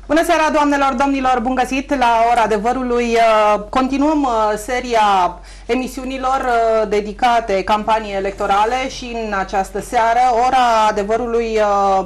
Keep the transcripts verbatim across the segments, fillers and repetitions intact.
Bună seara, doamnelor, domnilor, bun găsit la Ora Adevărului. Continuăm seria emisiunilor dedicate campaniei electorale și în această seară, Ora Adevărului,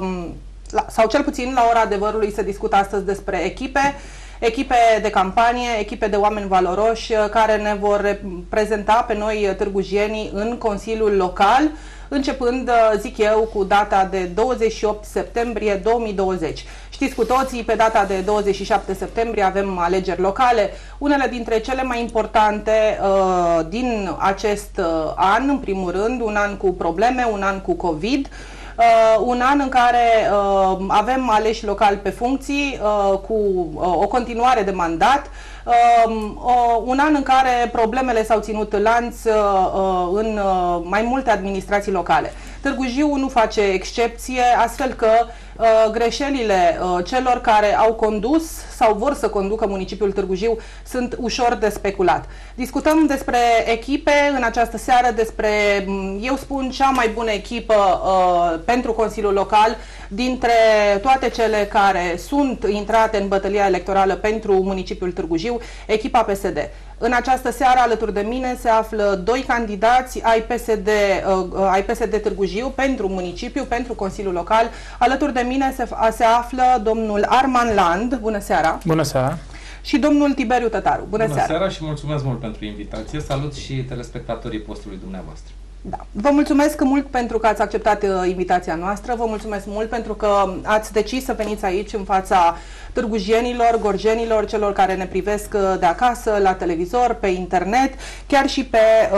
sau cel puțin la Ora Adevărului, se discută astăzi despre echipe, echipe de campanie, echipe de oameni valoroși care ne vor reprezenta pe noi târgujienii în Consiliul Local, începând, zic eu, cu data de douăzeci și opt septembrie două mii douăzeci. Știți cu toții, pe data de douăzeci și șapte septembrie avem alegeri locale, unele dintre cele mai importante uh, din acest uh, an, în primul rând, un an cu probleme, un an cu COVID, uh, un an în care uh, avem aleși locali pe funcții, uh, cu uh, o continuare de mandat, uh, uh, un an în care problemele s-au ținut lanț uh, în uh, mai multe administrații locale. Târgu Jiu nu face excepție, astfel că uh, greșelile uh, celor care au condus sau vor să conducă municipiul Târgu Jiu sunt ușor de speculat. Discutăm despre echipe în această seară, despre, eu spun, cea mai bună echipă uh, pentru Consiliul Local dintre toate cele care sunt intrate în bătălia electorală pentru municipiul Târgu Jiu, echipa P S D. În această seară, alături de mine, se află doi candidați ai P S D, uh, ai P S D Târgu Jiu pentru municipiu, pentru Consiliul Local. Alături de mine se, se află domnul Arman Land. Bună seara! Bună seara! Și domnul Tiberiu Tătaru. Bună, Bună seara! seara și mulțumesc mult pentru invitație. Salut și telespectatorii postului dumneavoastră. Da. Vă mulțumesc mult pentru că ați acceptat uh, invitația noastră, vă mulțumesc mult pentru că ați decis să veniți aici în fața târgujienilor, gorjenilor, celor care ne privesc uh, de acasă, la televizor, pe internet, chiar și pe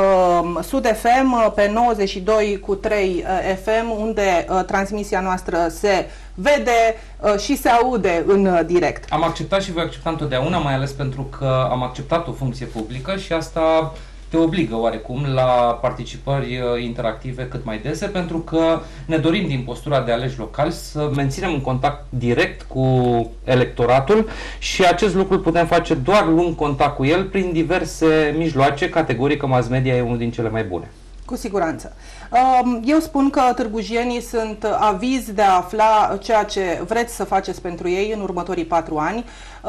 uh, Sud F M, pe nouăzeci și doi cu trei uh, F M, unde uh, transmisia noastră se vede uh, și se aude în uh, direct. Am acceptat și voi accepta întotdeauna, mai ales pentru că am acceptat o funcție publică și asta te obligă oarecum la participări interactive cât mai dese, pentru că ne dorim din postura de aleși locali să menținem un contact direct cu electoratul și acest lucru îl putem face doar luând contact cu el prin diverse mijloace, categoric că mass media e unul din cele mai bune. Cu siguranță. Eu spun că târgujienii sunt avizi de a afla ceea ce vreți să faceți pentru ei în următorii patru ani.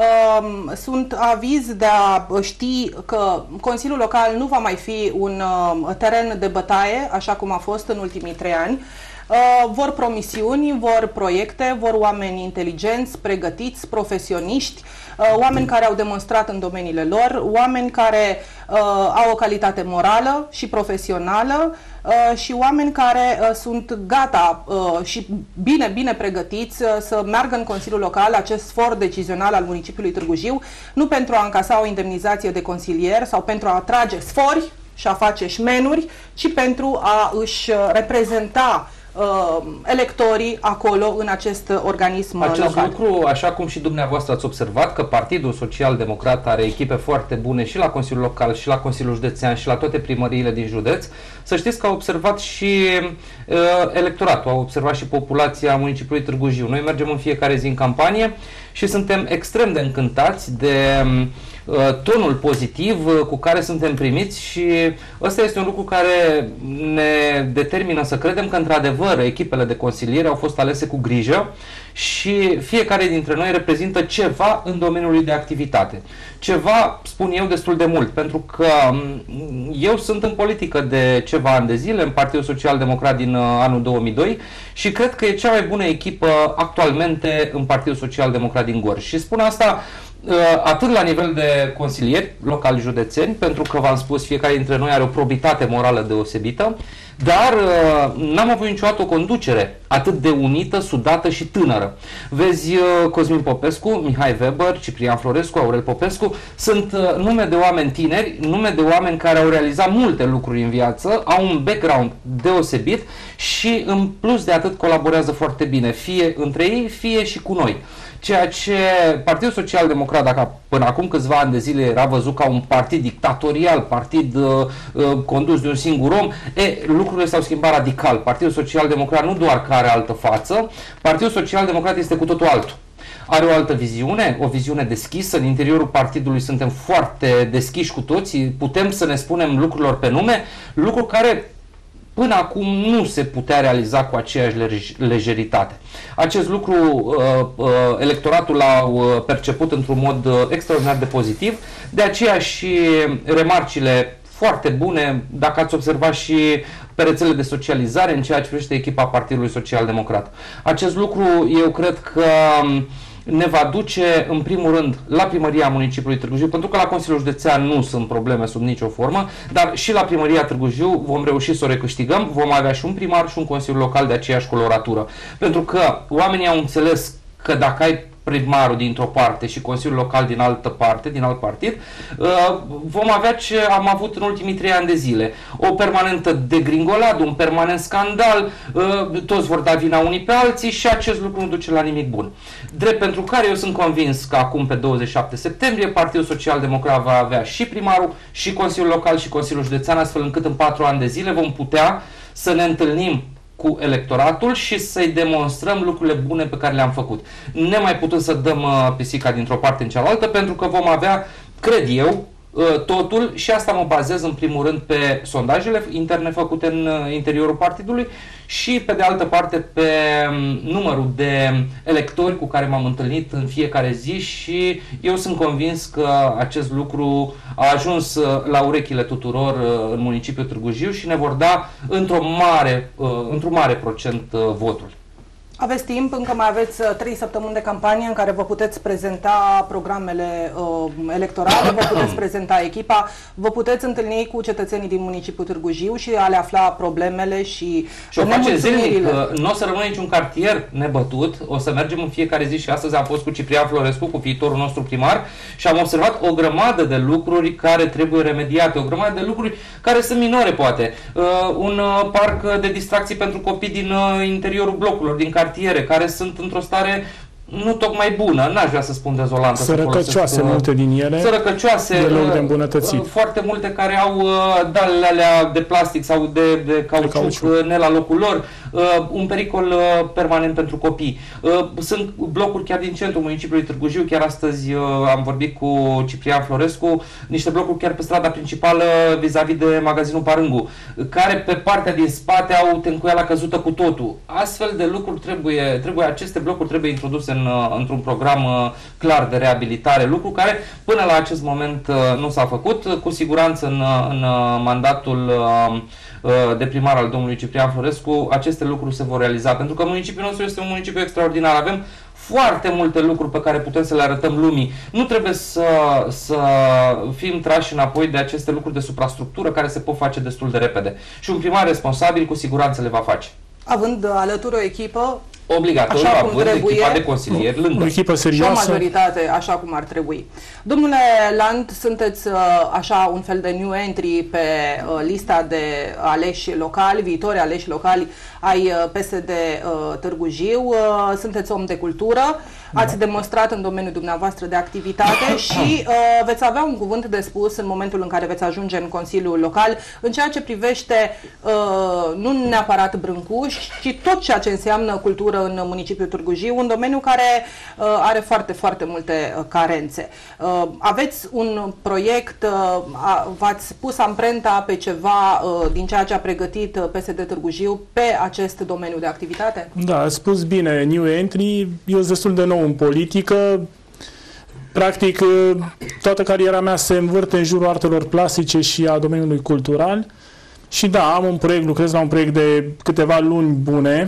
Sunt avizi de a ști că Consiliul Local nu va mai fi un teren de bătaie, așa cum a fost în ultimii trei ani. Vor promisiuni, vor proiecte, vor oameni inteligenți, pregătiți, profesioniști, oameni care au demonstrat în domeniile lor, oameni care uh, au o calitate morală și profesională uh, și oameni care uh, sunt gata uh, și bine, bine pregătiți uh, să meargă în Consiliul Local, acest for decizional al municipiului Târgu Jiu, nu pentru a încasa o indemnizație de consilier sau pentru a atrage sfori și a face șmenuri, ci pentru a își reprezenta Uh, electorii acolo în acest organism acest local. lucru, așa cum și dumneavoastră ați observat, că Partidul Social Democrat are echipe foarte bune și la Consiliul Local, și la Consiliul Județean, și la toate primăriile din județ, să știți că au observat și uh, electoratul, au observat și populația municipiului Târgu Jiu. Noi mergem în fiecare zi în campanie și suntem extrem de încântați de uh, tonul pozitiv uh, cu care suntem primiți și ăsta este un lucru care ne determină să credem că într-adevăr echipele de consiliere au fost alese cu grijă și fiecare dintre noi reprezintă ceva în domeniul lui de activitate. Ceva, spun eu, destul de mult, pentru că eu sunt în politică de ceva ani de zile, în Partidul Social Democrat din anul două mii doi și cred că e cea mai bună echipă actualmente în Partidul Social Democrat din Gorj. Și spun asta atât la nivel de consilieri locali județeni, pentru că v-am spus, fiecare dintre noi are o probitate morală deosebită, dar n-am avut niciodată o conducere atât de unită, sudată și tânără. Vezi, Cosmin Popescu, Mihai Weber, Ciprian Florescu, Aurel Popescu, sunt nume de oameni tineri, nume de oameni care au realizat multe lucruri în viață, au un background deosebit și în plus de atât colaborează foarte bine, fie între ei, fie și cu noi. Ceea ce Partidul Social Democrat, dacă până acum câțiva ani de zile era văzut ca un partid dictatorial, partid uh, uh, condus de un singur om, e, lucrurile s-au schimbat radical. Partidul Social Democrat nu doar că are altă față, Partidul Social Democrat este cu totul altul. Are o altă viziune, o viziune deschisă. În interiorul partidului suntem foarte deschiși cu toții, putem să ne spunem lucrurilor pe nume, lucru care până acum nu se putea realiza cu aceeași lejeritate. Acest lucru uh, uh, electoratul l-a perceput într-un mod uh, extraordinar de pozitiv, de aceea și remarcile foarte bune, dacă ați observat și pe rețelele de socializare în ceea ce privește echipa Partidului Social Democrat. Acest lucru eu cred că ne va duce în primul rând la primăria municipiului Târgu Jiu, pentru că la Consiliul Județean nu sunt probleme sub nicio formă, dar și la primăria Târgu Jiu vom reuși să o recâștigăm, vom avea și un primar și un consiliu local de aceeași coloratură. Pentru că oamenii au înțeles că dacă ai primarul dintr-o parte și consiliul local din altă parte, din alt partid, vom avea ce am avut în ultimii trei ani de zile. O permanentă degringoladă, un permanent scandal, toți vor da vina unii pe alții și acest lucru nu duce la nimic bun. Drept pentru care eu sunt convins că acum pe douăzeci și șapte septembrie Partidul Social Democrat va avea și primarul, și consiliul local și consiliul județean, astfel încât în patru ani de zile vom putea să ne întâlnim cu electoratul și să-i demonstrăm lucrurile bune pe care le-am făcut. Ne mai putem să dăm uh, pisica dintr-o parte în cealaltă, pentru că vom avea, cred eu, uh, totul, și asta mă bazez în primul rând pe sondajele interne făcute în uh, interiorul partidului și pe de altă parte pe um, numărul de electori cu care m-am întâlnit în fiecare zi, și eu sunt convins că acest lucru a ajuns uh, la urechile tuturor uh, în municipiul Târgu Jiu și ne vor da într-o mare, uh, într-un mare procent uh, votul. Aveți timp, încă mai aveți trei săptămâni de campanie în care vă puteți prezenta programele uh, electorale, vă puteți prezenta echipa, vă puteți întâlni cu cetățenii din municipiul Târgu Jiu și a le afla problemele și Și o face zilnic, nu o să rămână niciun cartier nebătut, o să mergem în fiecare zi și astăzi am fost cu Ciprian Florescu, cu viitorul nostru primar, și am observat o grămadă de lucruri care trebuie remediate, o grămadă de lucruri care sunt minore poate. Uh, un uh, parc de distracții pentru copii din uh, interiorul blocurilor, din cartiere, care sunt într-o stare nu tocmai bună, n-aș vrea să spun dezolantă. Sărăcăcioase să multe din ele, sărăcăcioase, de loc de îmbunătățit. Foarte multe care au dalele alea de plastic sau de, de cauciuc, de cauciuc ne la locul lor, un pericol permanent pentru copii. Sunt blocuri chiar din centrul municipiului Târgu Jiu, chiar astăzi am vorbit cu Ciprian Florescu, niște blocuri chiar pe strada principală vis-a-vis de magazinul Parângu, care pe partea din spate au tencuiala căzută cu totul. Astfel de lucruri trebuie, trebuie aceste blocuri trebuie introduse în într-un program clar de reabilitare, lucru care până la acest moment nu s-a făcut. Cu siguranță în, în mandatul de primar al domnului Ciprian Florescu aceste lucruri se vor realiza, pentru că municipiul nostru este un municipiu extraordinar. Avem foarte multe lucruri pe care putem să le arătăm lumii. Nu trebuie să, să fim trași înapoi de aceste lucruri de suprastructură care se pot face destul de repede. Și un primar responsabil cu siguranță le va face. Având alături o echipă obligatoriu, având echipa de consilieri lângă. O echipă serioasă. Și o majoritate așa cum ar trebui. Domnule Land, sunteți așa un fel de new entry pe lista de aleși locali, viitori aleși locali ai P S D Târgu Jiu. Sunteți om de cultură, ați demonstrat în domeniul dumneavoastră de activitate și uh, veți avea un cuvânt de spus în momentul în care veți ajunge în Consiliul Local în ceea ce privește uh, nu neapărat Brâncuș, ci tot ceea ce înseamnă cultură în municipiul Târgu Jiu, un domeniu care uh, are foarte, foarte multe uh, carențe. Uh, aveți un proiect, uh, v-ați pus amprenta pe ceva uh, din ceea ce a pregătit P S D Târgu Jiu pe acest domeniu de activitate? Da, ați spus bine, new entry, eu sunt destul de nou în politică. Practic, toată cariera mea se învârte în jurul artelor plastice și a domeniului cultural. Și da, am un proiect, lucrez la un proiect de câteva luni bune,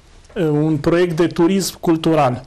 un proiect de turism cultural.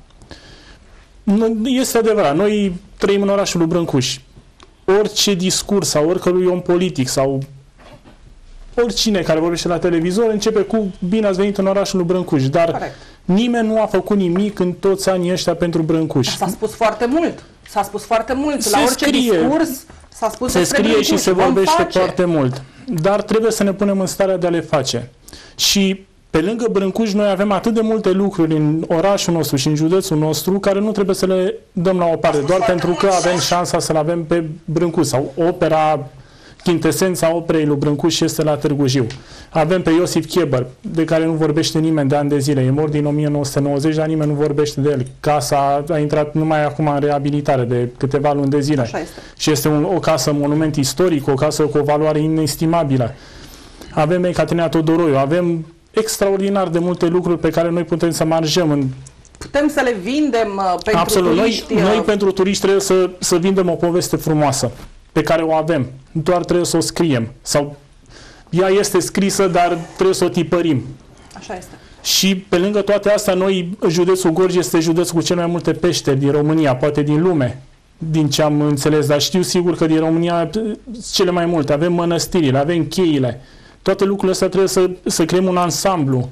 Este adevărat, noi trăim în orașul lui Brâncuș. Orice discurs sau oricărui om politic sau oricine care vorbește la televizor începe cu bine ați venit în orașul lui Brâncuș, dar corect, nimeni nu a făcut nimic în toți anii ăștia pentru Brâncuș. S-a spus foarte mult. S-a spus foarte mult. Se la orice scrie, discurs s-a spus se scrie Brâncuș, și se vorbește foarte mult. Dar trebuie să ne punem în starea de a le face. Și pe lângă Brâncuș noi avem atât de multe lucruri în orașul nostru și în județul nostru care nu trebuie să le dăm la o parte, doar pentru că avem șansa să-l avem pe Brâncuș sau opera, chintesența operei lui Brâncuș este la Târgu Jiu. Avem pe Iosif Chieber, de care nu vorbește nimeni de ani de zile. E mort din o mie nouă sute nouăzeci, dar nimeni nu vorbește de el. Casa a intrat numai acum în reabilitare de câteva luni de zile. Așa este. Și este un, o casă monument istoric, o casă cu o valoare inestimabilă. avem Ecaterina Todoroiu, avem extraordinar de multe lucruri pe care noi putem să marjăm în... Putem să le vindem uh, pentru Absolut. turiști. Noi, noi pentru turiști trebuie să, să vindem o poveste frumoasă pe care o avem. Doar trebuie să o scriem. Sau ea este scrisă, dar trebuie să o tipărim. Așa este. Și pe lângă toate astea, noi, județul Gorj este județul cu cele mai multe peșteri din România, poate din lume, din ce am înțeles, dar știu sigur că din România cele mai multe. Avem mănăstirile, avem cheile. Toate lucrurile astea trebuie să, să creăm un ansamblu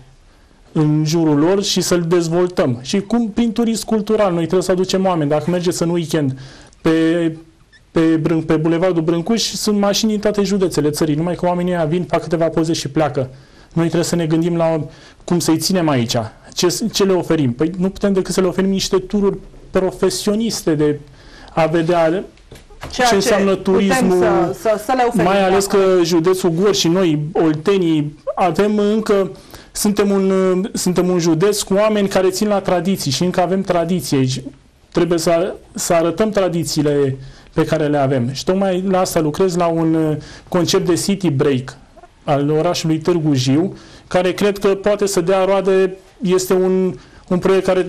în jurul lor și să-l dezvoltăm. Și cum prin turism cultural, noi trebuie să aducem oameni. Dacă mergeți în weekend pe, pe, pe Bulevardul Brâncuș, sunt mașini din toate județele țării, numai că oamenii ăia vin, fac câteva poze și pleacă. Noi trebuie să ne gândim la cum să-i ținem aici. Ce, ce le oferim? Păi nu putem decât să le oferim niște tururi profesioniste de a vedea Ceea ce înseamnă turismul, să, să, să le oferim, mai ales că județul Gorj și noi, oltenii, avem încă, suntem un, suntem un județ cu oameni care țin la tradiții și încă avem tradiții aici. Trebuie să, să arătăm tradițiile pe care le avem. Și tocmai la asta lucrez, la un concept de city break al orașului Târgu Jiu, care cred că poate să dea roade. Este un, un proiect care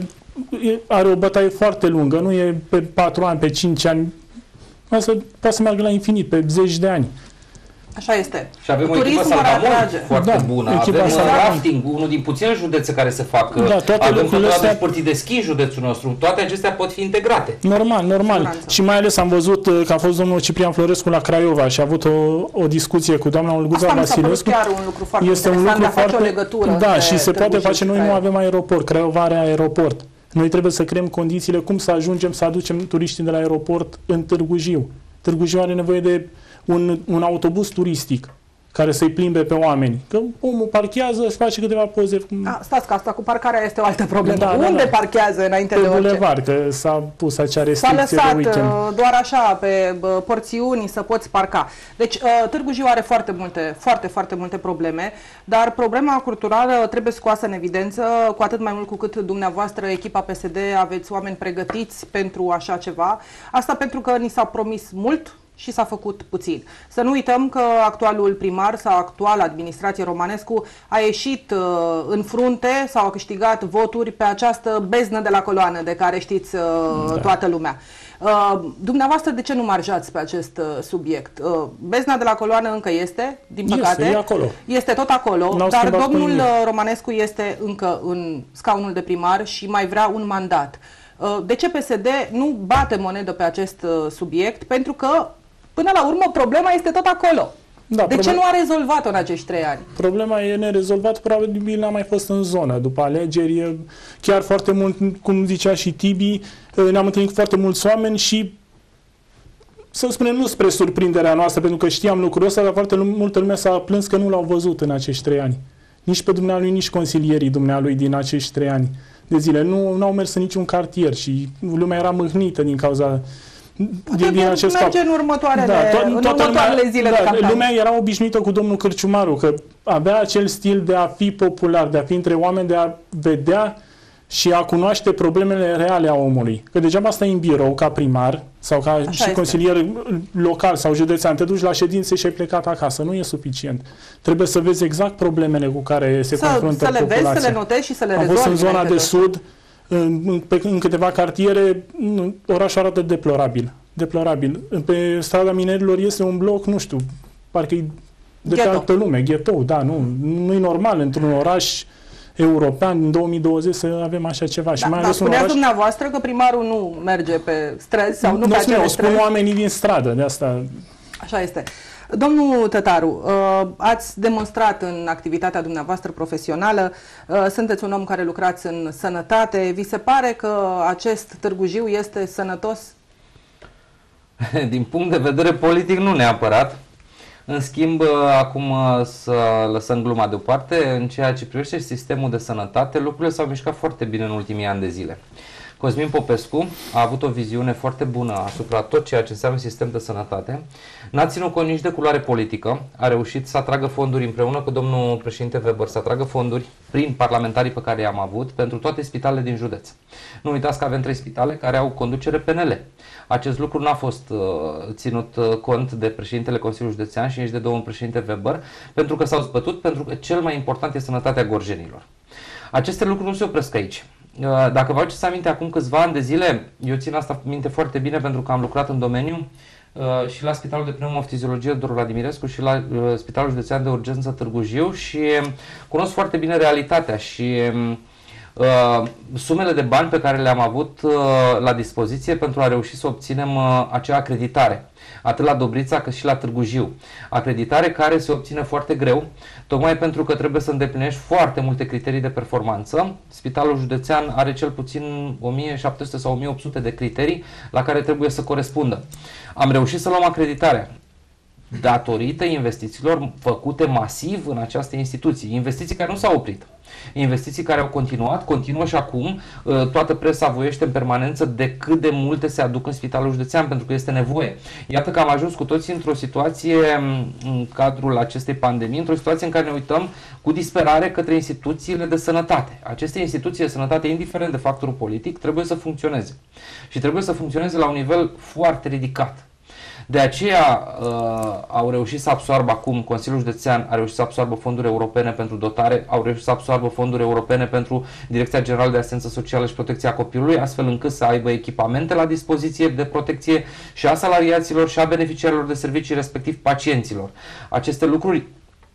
are o bătaie foarte lungă, nu e pe patru ani, pe cinci ani, asta poate să meargă la infinit, pe zeci de ani. Așa este. Și avem o Turismul echipă salvamont foarte da, bună. Avem rafting, unul din puține județe care se fac. Da, avem fotbalul astea... de sportii de schi în județul nostru. Toate acestea pot fi integrate. Normal, normal. Siguranță. Și mai ales am văzut că a fost domnul Ciprian Florescu la Craiova și a avut o, o discuție cu doamna Olguța Vasilescu. Chiar un lucru foarte este un lucru foarte... o legătură. Da, și se poate face. Noi nu avem aeroport. Craiova are aeroport. Noi trebuie să creăm condițiile cum să ajungem să aducem turiștii de la aeroport în Târgu Jiu. Târgu Jiu are nevoie de un, un autobuz turistic care să-i plimbe pe oameni. Că omul parchează, își face câteva poze. A, stați că asta cu parcarea este o altă problemă. Da, Unde da, da. parchează înainte pe de orice? Pe bulevard, că s-a pus acea restricție S-a lăsat de weekend. doar așa, pe porțiuni să poți parca. Deci Târgu Jiu are foarte multe, foarte, foarte multe probleme, dar problema culturală trebuie scoasă în evidență, cu atât mai mult cu cât dumneavoastră, echipa P S D, aveți oameni pregătiți pentru așa ceva. Asta pentru că ni s-a promis mult și s-a făcut puțin. Să nu uităm că actualul primar sau actuala administrație Romanescu a ieșit uh, în frunte sau a câștigat voturi pe această beznă de la coloană de care știți uh, da. toată lumea. Uh, dumneavoastră de ce nu marjați pe acest uh, subiect? Uh, bezna de la coloană încă este, din păcate. Este, e acolo. Este tot acolo, dar domnul Romanescu este încă în scaunul de primar și mai vrea un mandat. Uh, de ce P S D nu bate monedă pe acest uh, subiect? Pentru că până la urmă, problema este tot acolo. Da, de ce nu a rezolvat-o în acești trei ani? Problema e nerezolvat, probabil n-a mai fost în zonă. După alegeri, chiar foarte mult, cum zicea și Tibi, ne-am întâlnit cu foarte mulți oameni și, să spunem, nu spre surprinderea noastră, pentru că știam lucrul ăsta, dar foarte multă lume s-a plâns că nu l-au văzut în acești trei ani. Nici pe dumnealui, nici consilierii dumnealui din acești trei ani de zile. Nu, nu au mers în niciun cartier și lumea era mâhnită din cauza... Din, din acest merge în următoarele, da, to- în următoarele lumea, zile da, de campanie. Lumea era obișnuită cu domnul Cârciumaru, că avea acel stil de a fi popular, de a fi între oameni, de a vedea și a cunoaște problemele reale a omului. Că degeaba stai în birou ca primar sau ca Așa și este. consilier local sau județean, te duci la ședințe și ai plecat acasă. Nu e suficient. Trebuie să vezi exact problemele cu care se să, confruntă să le populația. Vezi, să le notezi și să le Am rezolvi. fost în zona de sud, în, pe, în câteva cartiere, orașul arată deplorabil. Deplorabil. Pe strada Minerilor este un bloc, nu știu, parcă e de pe altă lume, ghetou, da, nu, nu e normal într-un oraș european în două mii douăzeci să avem așa ceva. Da, și mai da, ales un oraș... dumneavoastră că primarul nu merge pe străzi sau nu, nu pe acele străzi. Spun oamenii din stradă, de asta. Așa este. Domnul Tătaru, ați demonstrat în activitatea dumneavoastră profesională, sunteți un om care lucrați în sănătate, vi se pare că acest Târgu Jiu este sănătos? Din punct de vedere politic nu neapărat. În schimb, acum să lăsăm gluma deoparte, în ceea ce privește sistemul de sănătate, lucrurile s-au mișcat foarte bine în ultimii ani de zile. Cosmin Popescu a avut o viziune foarte bună asupra tot ceea ce înseamnă sistem de sănătate. N-a ținut cont nici de culoare politică, a reușit să atragă fonduri împreună cu domnul președinte Weber, să atragă fonduri prin parlamentarii pe care i-am avut pentru toate spitalele din județ. Nu uitați că avem trei spitale care au conducere P N L. Acest lucru n-a fost uh, ținut uh, cont de președintele Consiliului Județean și nici de domnul președinte Weber, pentru că s-au zbătut, pentru că cel mai important este sănătatea gorjenilor. Aceste lucruri nu se opresc aici. Dacă vă aduceți aminte, acum câțiva ani de zile, eu țin asta minte foarte bine pentru că am lucrat în domeniu și la Spitalul de Pneumoftiziologie Doru Vladimirescu și la Spitalul Județean de Urgență Târgu Jiu și cunosc foarte bine realitatea și uh, sumele de bani pe care le-am avut uh, la dispoziție pentru a reuși să obținem uh, acea acreditare, atât la Dobrița cât și la Târgu Jiu. Acreditare care se obține foarte greu, tocmai pentru că trebuie să îndeplinești foarte multe criterii de performanță. Spitalul județean are cel puțin o mie șapte sute sau o mie opt sute de criterii la care trebuie să corespundă. Am reușit să luăm acreditarea datorită investițiilor făcute masiv în această instituție. Investiții care nu s-au oprit. Investiții care au continuat, continuă și acum. Toată presa voiește în permanență de cât de multe se aduc în Spitalul Județean, pentru că este nevoie. Iată că am ajuns cu toții într-o situație, în cadrul acestei pandemii, într-o situație în care ne uităm cu disperare către instituțiile de sănătate. Aceste instituții de sănătate, indiferent de factorul politic, trebuie să funcționeze. Și trebuie să funcționeze la un nivel foarte ridicat. De aceea uh, au reușit să absoarbă acum, Consiliul Județean a reușit să absoarbă fonduri europene pentru dotare, au reușit să absoarbă fonduri europene pentru Direcția Generală de Asistență Socială și Protecția Copilului, astfel încât să aibă echipamente la dispoziție de protecție și a salariaților și a beneficiarilor de servicii, respectiv pacienților. Aceste lucruri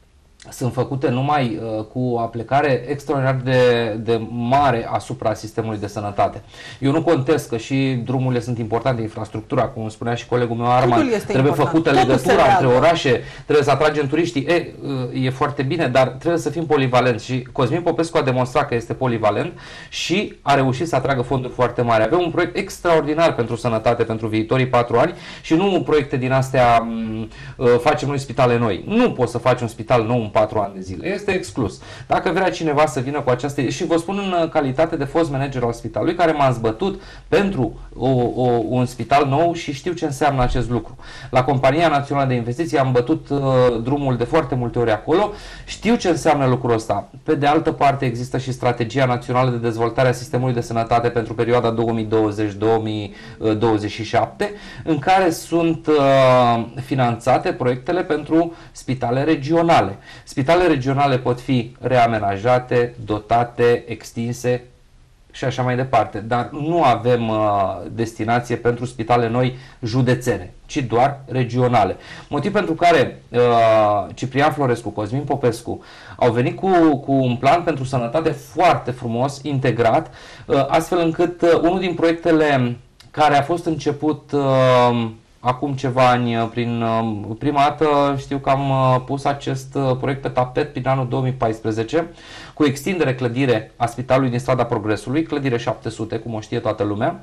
sunt făcute numai uh, cu o aplicare extraordinar de, de mare asupra sistemului de sănătate. Eu nu contest că și drumurile sunt importante, infrastructura, cum spunea și colegul meu Arman, trebuie important. Făcută Totul legătura între orașe, trebuie să atragem turiștii, e, e foarte bine, dar trebuie să fim polivalenți și Cosmin Popescu a demonstrat că este polivalent și a reușit să atragă fonduri foarte mari. Avem un proiect extraordinar pentru sănătate pentru viitorii patru ani și nu proiecte din astea facem noi spitale noi. Nu poți să faci un spital nou în patru ani de zile. Este exclus. Dacă vrea cineva să vină cu această... Și vă spun în calitate de fost manager al spitalului, care m-a zbătut pentru o, o, un spital nou și știu ce înseamnă acest lucru. La Compania Națională de Investiții am bătut uh, drumul de foarte multe ori acolo. Știu ce înseamnă lucrul ăsta. Pe de altă parte există și Strategia Națională de Dezvoltare a Sistemului de Sănătate pentru perioada două mii douăzeci - două mii douăzeci și șapte, în care sunt uh, finanțate proiectele pentru spitale regionale. Spitale regionale pot fi reamenajate, dotate, extinse și așa mai departe, dar nu avem uh, destinație pentru spitale noi județene, ci doar regionale. Motiv pentru care uh, Ciprian Florescu, Cosmin Popescu au venit cu, cu un plan pentru sănătate foarte frumos, integrat, uh, astfel încât uh, unul din proiectele care a fost început uh, acum ceva ani, prin prima dată știu că am pus acest proiect pe tapet prin anul două mii paisprezece cu extindere clădire a Spitalului din Strada Progresului, clădire șapte sute, cum o știe toată lumea,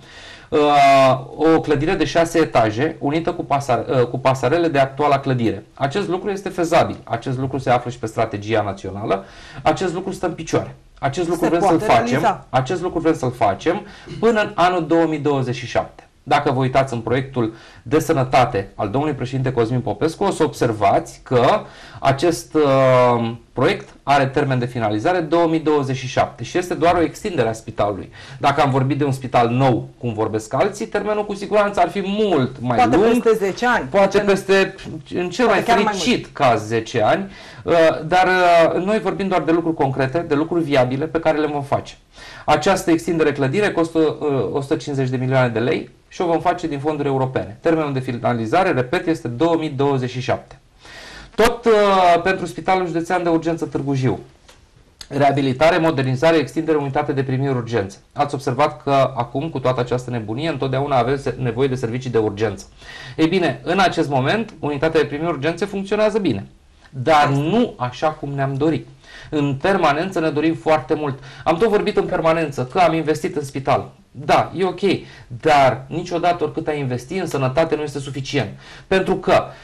o clădire de șase etaje unită cu, pasare, cu pasarele de actuala clădire. Acest lucru este fezabil, acest lucru se află și pe strategia națională, acest lucru stă în picioare. Acest lucru vrem să-l facem, acest lucru vrem să-l facem până în anul două mii douăzeci și șapte. Dacă vă uitați în proiectul de sănătate al domnului președinte Cosmin Popescu, o să observați că acest uh, proiect are termen de finalizare două mii douăzeci și șapte și este doar o extindere a spitalului. Dacă am vorbit de un spital nou, cum vorbesc alții, termenul cu siguranță ar fi mult mai poate lung. Poate peste zece ani. Poate peste, în cel mai fericit caz, zece ani. Uh, dar uh, noi vorbim doar de lucruri concrete, de lucruri viabile pe care le vom face. Această extindere clădire costă uh, o sută cincizeci de milioane de lei și o vom face din fonduri europene. Termenul de finalizare, repet, este două mii douăzeci și șapte. Tot uh, pentru Spitalul Județean de Urgență Târgu Jiu. Reabilitare, modernizare, extindere, unitate de primiri urgență. Ați observat că acum, cu toată această nebunie, întotdeauna aveți nevoie de servicii de urgență. Ei bine, în acest moment, unitatea de primiri urgențe funcționează bine, dar nu așa cum ne-am dorit. În permanență ne dorim foarte mult. Am tot vorbit în permanență că am investit în spital. Da, e ok, dar niciodată oricât ai investi în sănătate nu este suficient. Pentru că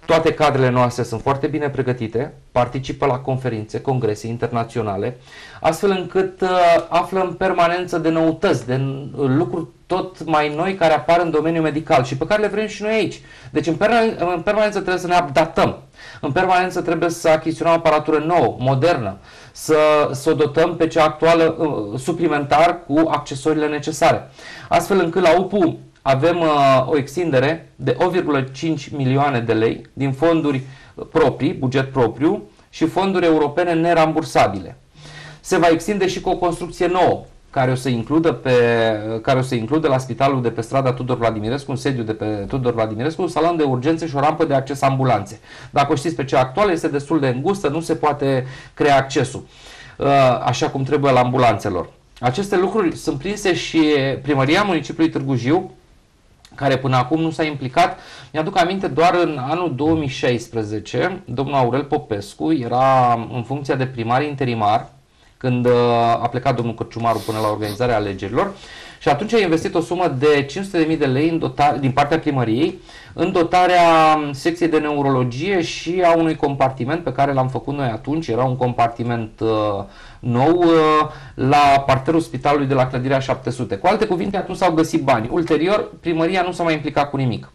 Toate cadrele noastre sunt foarte bine pregătite, participă la conferințe, congrese internaționale, astfel încât uh, află în permanență de noutăți, de lucruri tot mai noi care apar în domeniul medical și pe care le vrem și noi aici. Deci în, permanență, în permanență trebuie să ne updatăm, în permanență trebuie să achiziționăm aparatură nouă, modernă, să, să o dotăm pe cea actuală uh, suplimentar cu accesoriile necesare. Astfel încât la U P U avem uh, o extindere de opt virgulă cinci milioane de lei din fonduri proprii, buget propriu și fonduri europene nerambursabile. Se va extinde și cu o construcție nouă, care o să includă, pe, care o să includă la spitalul de pe strada Tudor Vladimirescu, un sediu de pe Tudor Vladimirescu, un salon de urgențe și o rampă de acces ambulanțe. Dacă o știți pe cea actuală, este destul de îngustă, nu se poate crea accesul uh, așa cum trebuie la ambulanțelor. Aceste lucruri sunt prinse și Primăria Municipiului Târgu Jiu, care până acum nu s-a implicat. Mi-aduc aminte, doar în anul două mii șaisprezece, domnul Aurel Popescu era în funcția de primar interimar, când a plecat domnul Cărciumaru până la organizarea alegerilor, și atunci a investit o sumă de cinci sute de mii de lei în dotare, din partea primăriei în dotarea secției de neurologie și a unui compartiment pe care l-am făcut noi atunci. Era un compartiment uh, nou uh, la parterul spitalului de la clădirea șapte sute. Cu alte cuvinte, atunci s-au găsit bani. Ulterior, primăria nu s-a mai implicat cu nimic.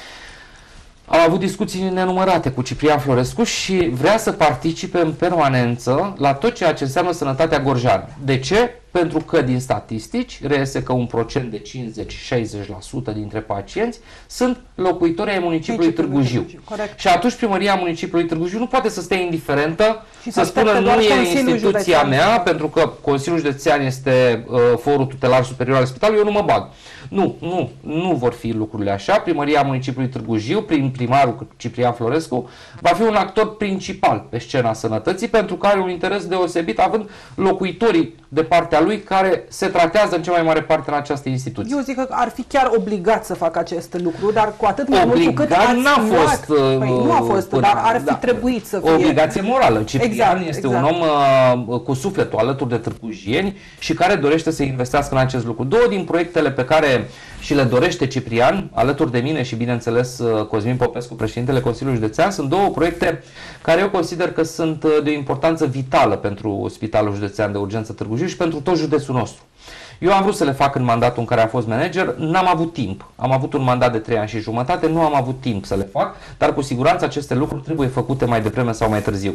Au avut discuții nenumărate cu Ciprian Florescu și vrea să participe în permanență la tot ceea ce înseamnă sănătatea gorjană. De ce? Pentru că din statistici reiese că un procent de cincizeci la șaizeci la sută dintre pacienți sunt locuitori ai municipiului Târgu Jiu. Și atunci Primăria Municipiului Târgu Jiu nu poate să stea indiferentă, și să spună nu e instituția județean. mea, pentru că Consiliul Județean este uh, forul tutelar superior al spitalului, eu nu mă bag. Nu, nu, nu vor fi lucrurile așa. Primăria Municipiului Târgu Jiu, prin primarul Ciprian Florescu, va fi un actor principal pe scena sănătății, pentru că are un interes deosebit, având locuitorii de partea lui care se tratează în cea mai mare parte în această instituție. Eu zic că ar fi chiar obligat să facă acest lucru, dar cu atât mai mult cu cât ați n-a fost, luat, păi, nu a fost, până, dar ar fi da, trebuit să fie. O obligație morală. Ciprian exact, este exact. un om uh, cu sufletul alături de târgujieni și care dorește să investească în acest lucru. Două din proiectele pe care și le dorește Ciprian, alături de mine și bineînțeles Cosmin Popescu, președintele Consiliului Județean, sunt două proiecte care eu consider că sunt de o importanță vitală pentru Spitalul Județean de Urgență Târgu Jiu și pentru tot județul nostru. Eu am vrut să le fac în mandatul în care am fost manager, n-am avut timp. Am avut un mandat de trei ani și jumătate, nu am avut timp să le fac, dar cu siguranță aceste lucruri trebuie făcute mai devreme sau mai târziu.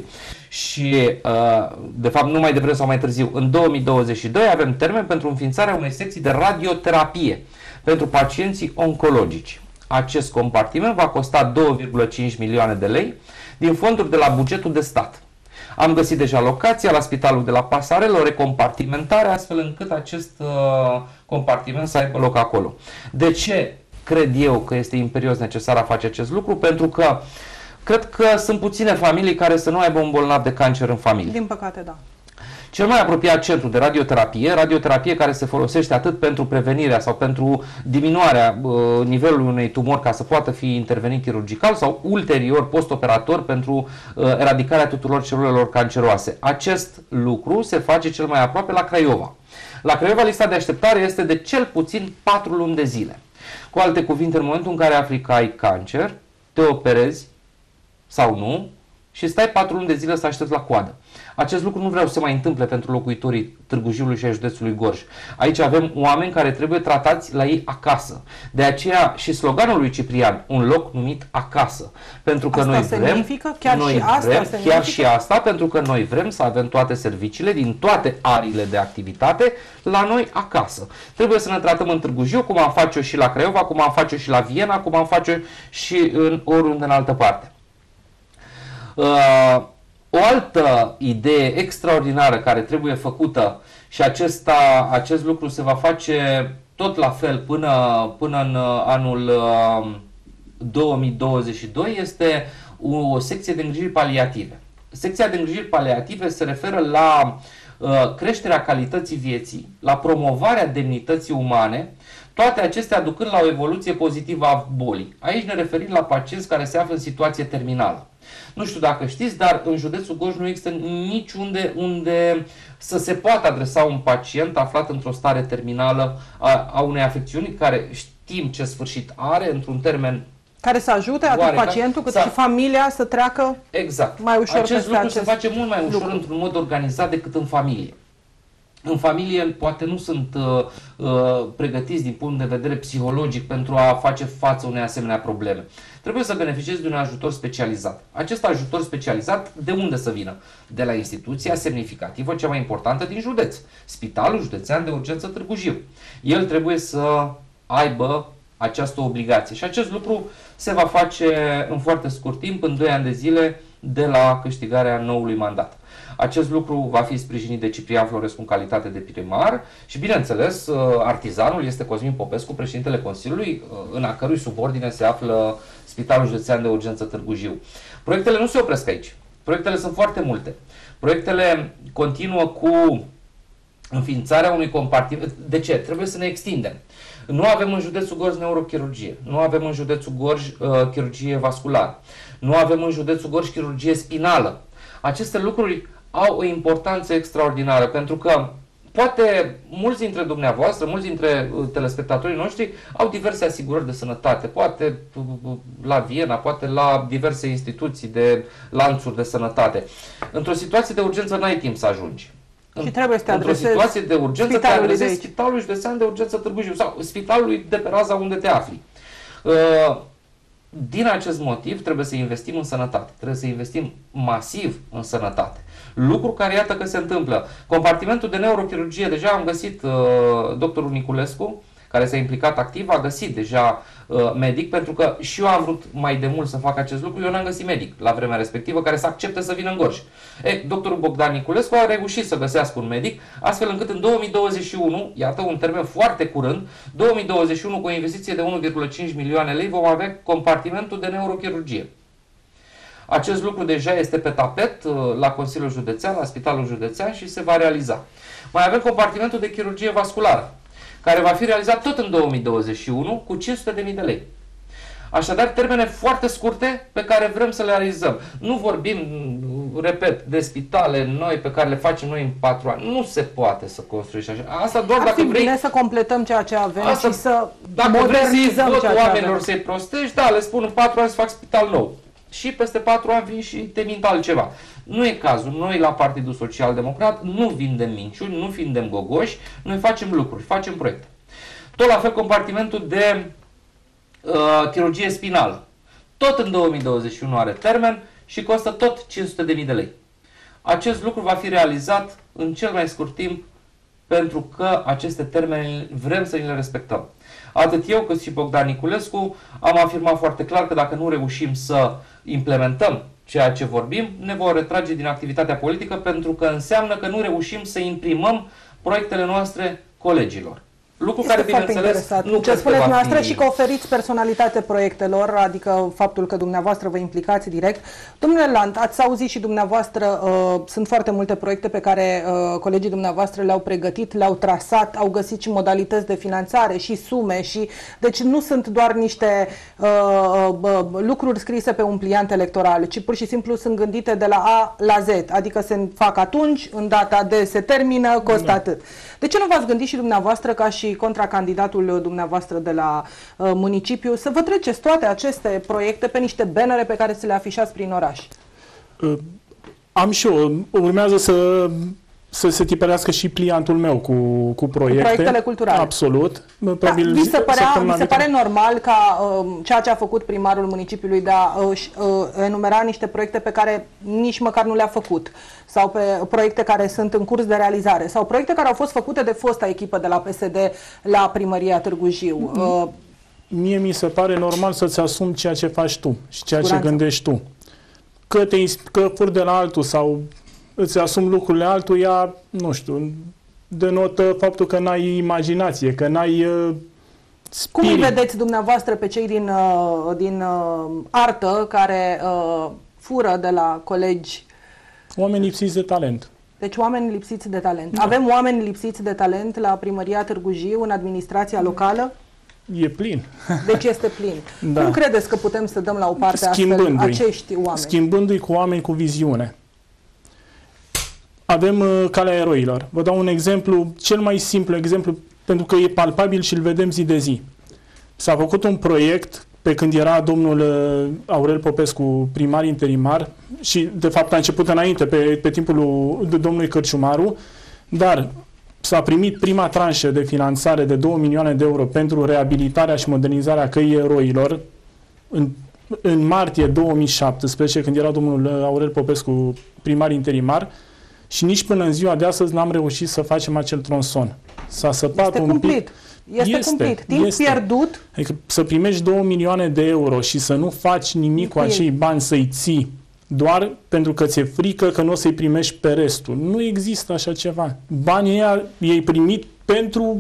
Și, de fapt, nu mai devreme sau mai târziu, în două mii douăzeci și doi avem termen pentru înființarea unei secții de radioterapie pentru pacienții oncologici. Acest compartiment va costa două virgulă cinci milioane de lei din fonduri de la bugetul de stat. Am găsit deja locația la spitalul de la Pasarel, o recompartimentare, astfel încât acest uh, compartiment să aibă loc acolo. De ce cred eu că este imperios necesar a face acest lucru? Pentru că cred că sunt puține familii care să nu aibă un bolnav de cancer în familie. Din păcate, da. Cel mai apropiat centru de radioterapie, radioterapie care se folosește atât pentru prevenirea sau pentru diminuarea uh, nivelului unei tumori ca să poată fi intervenit chirurgical sau ulterior postoperator pentru uh, eradicarea tuturor celulelor canceroase. Acest lucru se face cel mai aproape la Craiova. La Craiova lista de așteptare este de cel puțin patru luni de zile. Cu alte cuvinte, în momentul în care afli că ai cancer, te operezi sau nu și stai patru luni de zile să aștepți la coadă. Acest lucru nu vreau să se mai întâmple pentru locuitorii Târgu Jiului și a județului Gorj. Aici avem oameni care trebuie tratați la ei acasă. De aceea și sloganul lui Ciprian, un loc numit acasă. Pentru că asta noi vrem, chiar noi și asta vrem chiar și asta, pentru că noi vrem să avem toate serviciile din toate ariile de activitate la noi acasă. Trebuie să ne tratăm în Târgu Jiu, cum am face-o și la Craiova, cum am face-o și la Viena, cum am face-o și în oriunde în altă parte. Uh, O altă idee extraordinară care trebuie făcută și acesta, acest lucru se va face tot la fel până, până în anul două mii douăzeci și doi este o secție de îngrijiri paliative. Secția de îngrijiri paliative se referă la uh, creșterea calității vieții, la promovarea demnității umane, toate acestea ducând la o evoluție pozitivă a bolii. Aici ne referim la pacienți care se află în situație terminală. Nu știu dacă știți, dar în județul Gorj nu există niciunde unde să se poată adresa un pacient aflat într-o stare terminală a, a unei afecțiuni care știm ce sfârșit are într-un termen Care să ajute atât oarecare, pacientul cât să... și familia să treacă exact. mai ușor acest peste lucru acest se face mult mai ușor lucru. într-un mod organizat decât în familie. În familie poate nu sunt uh, uh, pregătiți din punct de vedere psihologic pentru a face față unei asemenea probleme. Trebuie să beneficiezi de un ajutor specializat. Acest ajutor specializat de unde să vină? De la instituția semnificativă cea mai importantă din județ, Spitalul Județean de Urgență Târgu Jiu. El trebuie să aibă această obligație și acest lucru se va face în foarte scurt timp, în doi ani de zile de la câștigarea noului mandat. Acest lucru va fi sprijinit de Ciprian Florescu în calitate de primar și, bineînțeles, artizanul este Cosmin Popescu, președintele Consiliului, în a cărui subordine se află Spitalul Județean de Urgență Târgu Jiu. Proiectele nu se opresc aici. Proiectele sunt foarte multe. Proiectele continuă cu înființarea unui compartiment. De ce? Trebuie să ne extindem. Nu avem în județul Gorj neurochirurgie, nu avem în județul Gorj uh, chirurgie vasculară, nu avem în județul Gorj chirurgie spinală. Aceste lucruri au o importanță extraordinară, pentru că poate mulți dintre dumneavoastră, mulți dintre telespectatorii noștri au diverse asigurări de sănătate, poate la Viena, poate la diverse instituții de lanțuri de sănătate. Într-o situație de urgență n-ai timp să ajungi. Și trebuie să te Într-o situație de urgență te adresezi Spitalul Județean de Urgență Târgu Jiu sau Spitalului de pe raza unde te afli. Din acest motiv trebuie să investim în sănătate, trebuie să investim masiv în sănătate. Lucru care iată că se întâmplă. Compartimentul de neurochirurgie, deja am găsit uh, doctorul Niculescu, care s-a implicat activ, a găsit deja uh, medic, pentru că și eu am vrut mai de mult să fac acest lucru, eu n-am găsit medic la vremea respectivă care să accepte să vină în Gorj. E, doctorul Bogdan Niculescu a reușit să găsească un medic, astfel încât în două mii douăzeci și unu, iată un termen foarte curând, două mii douăzeci și unu cu o investiție de unu virgulă cinci milioane lei vom avea compartimentul de neurochirurgie. Acest lucru deja este pe tapet la Consiliul Județean, la Spitalul Județean și se va realiza. Mai avem compartimentul de chirurgie vasculară, care va fi realizat tot în două mii douăzeci și unu cu cinci sute de mii de lei. Așadar, termene foarte scurte pe care vrem să le realizăm. Nu vorbim, repet, de spitale noi pe care le facem noi în patru ani. Nu se poate să construiești așa. Asta doar Ar dacă fi vrei... bine să completăm ceea ce avem asta, și să dacă modernizăm vrei ceea ce oamenilor avem. să-i prostești, da, le spun în patru ani să fac spital nou. Și peste patru ani vin și te mint altceva. Nu e cazul. Noi la Partidul Social Democrat nu vindem minciuni, nu vindem gogoși, noi facem lucruri, facem proiecte. Tot la fel compartimentul de uh, chirurgie spinală. Tot în două mii douăzeci și unu are termen și costă tot cinci sute de mii de lei. Acest lucru va fi realizat în cel mai scurt timp pentru că aceste termene vrem să le respectăm. Atât eu cât și Bogdan Niculescu am afirmat foarte clar că dacă nu reușim să implementăm ceea ce vorbim, ne vom retrage din activitatea politică, pentru că înseamnă că nu reușim să imprimăm proiectele noastre colegilor. Lucru Este care, bineînțeles, nu ce spuneți dumneavoastră fi... și că oferiți personalitate proiectelor, adică faptul că dumneavoastră vă implicați direct. Domnule Lant, ați auzit și dumneavoastră, uh, sunt foarte multe proiecte pe care uh, colegii dumneavoastră le-au pregătit, le-au trasat, au găsit și modalități de finanțare și sume și deci nu sunt doar niște uh, uh, lucruri scrise pe un pliant electoral, ci pur și simplu sunt gândite de la A la Z, adică se fac atunci, în data de se termină, costă da. atât. De ce nu v-ați gândit și dumneavoastră ca și contracandidatul dumneavoastră de la uh, municipiu să vă treceți toate aceste proiecte pe niște bannere pe care să le afișați prin oraș? Uh, am și eu. Urmează să, să se tipărească și pliantul meu cu, cu proiecte. Cu proiectele culturale. Absolut. Da, vi se, părea, vi se pare normal ca uh, ceea ce a făcut primarul municipiului de a uh, uh, enumera niște proiecte pe care nici măcar nu le-a făcut, sau pe proiecte care sunt în curs de realizare, sau proiecte care au fost făcute de fosta echipă de la P S D la primăria Târgu Jiu? Uh, Mie mi se pare normal să-ți asumi ceea ce faci tu și ceea Siguranță. ce gândești tu. Că, te, că furi de la altul sau îți asumi lucrurile altuia, nu știu, denotă faptul că n-ai imaginație, că n-ai uh, spirit. Cum îi vedeți dumneavoastră pe cei din, uh, din uh, artă care uh, fură de la colegi? Oameni lipsiți de talent. Deci oameni lipsiți de talent. Da. Avem oameni lipsiți de talent la primăria Târgu Jiu, în administrația locală? E plin. Deci este plin. Da. Cum credeți că putem să dăm la o parte astfel acești oameni? Schimbându-i cu oameni cu viziune. Avem uh, calea eroilor. Vă dau un exemplu, cel mai simplu exemplu, pentru că e palpabil și îl vedem zi de zi. S-a făcut un proiect pe când era domnul Aurel Popescu primar interimar și de fapt a început înainte, pe, pe timpul lui, domnului Cărciumaru, dar s-a primit prima tranșă de finanțare de două milioane de euro pentru reabilitarea și modernizarea căii eroilor în, în martie două mii șaptesprezece, când era domnul Aurel Popescu primar interimar, și nici până în ziua de astăzi n-am reușit să facem acel tronson. S-a săpat este un cumplit. pic. Este, este cumplit. Timp este. pierdut. Adică să primești două milioane de euro și să nu faci nimic cu acei bani, să-i ții doar pentru că ți-e frică că nu o să-i primești pe restul. Nu există așa ceva. Banii ăia i-ai primit pentru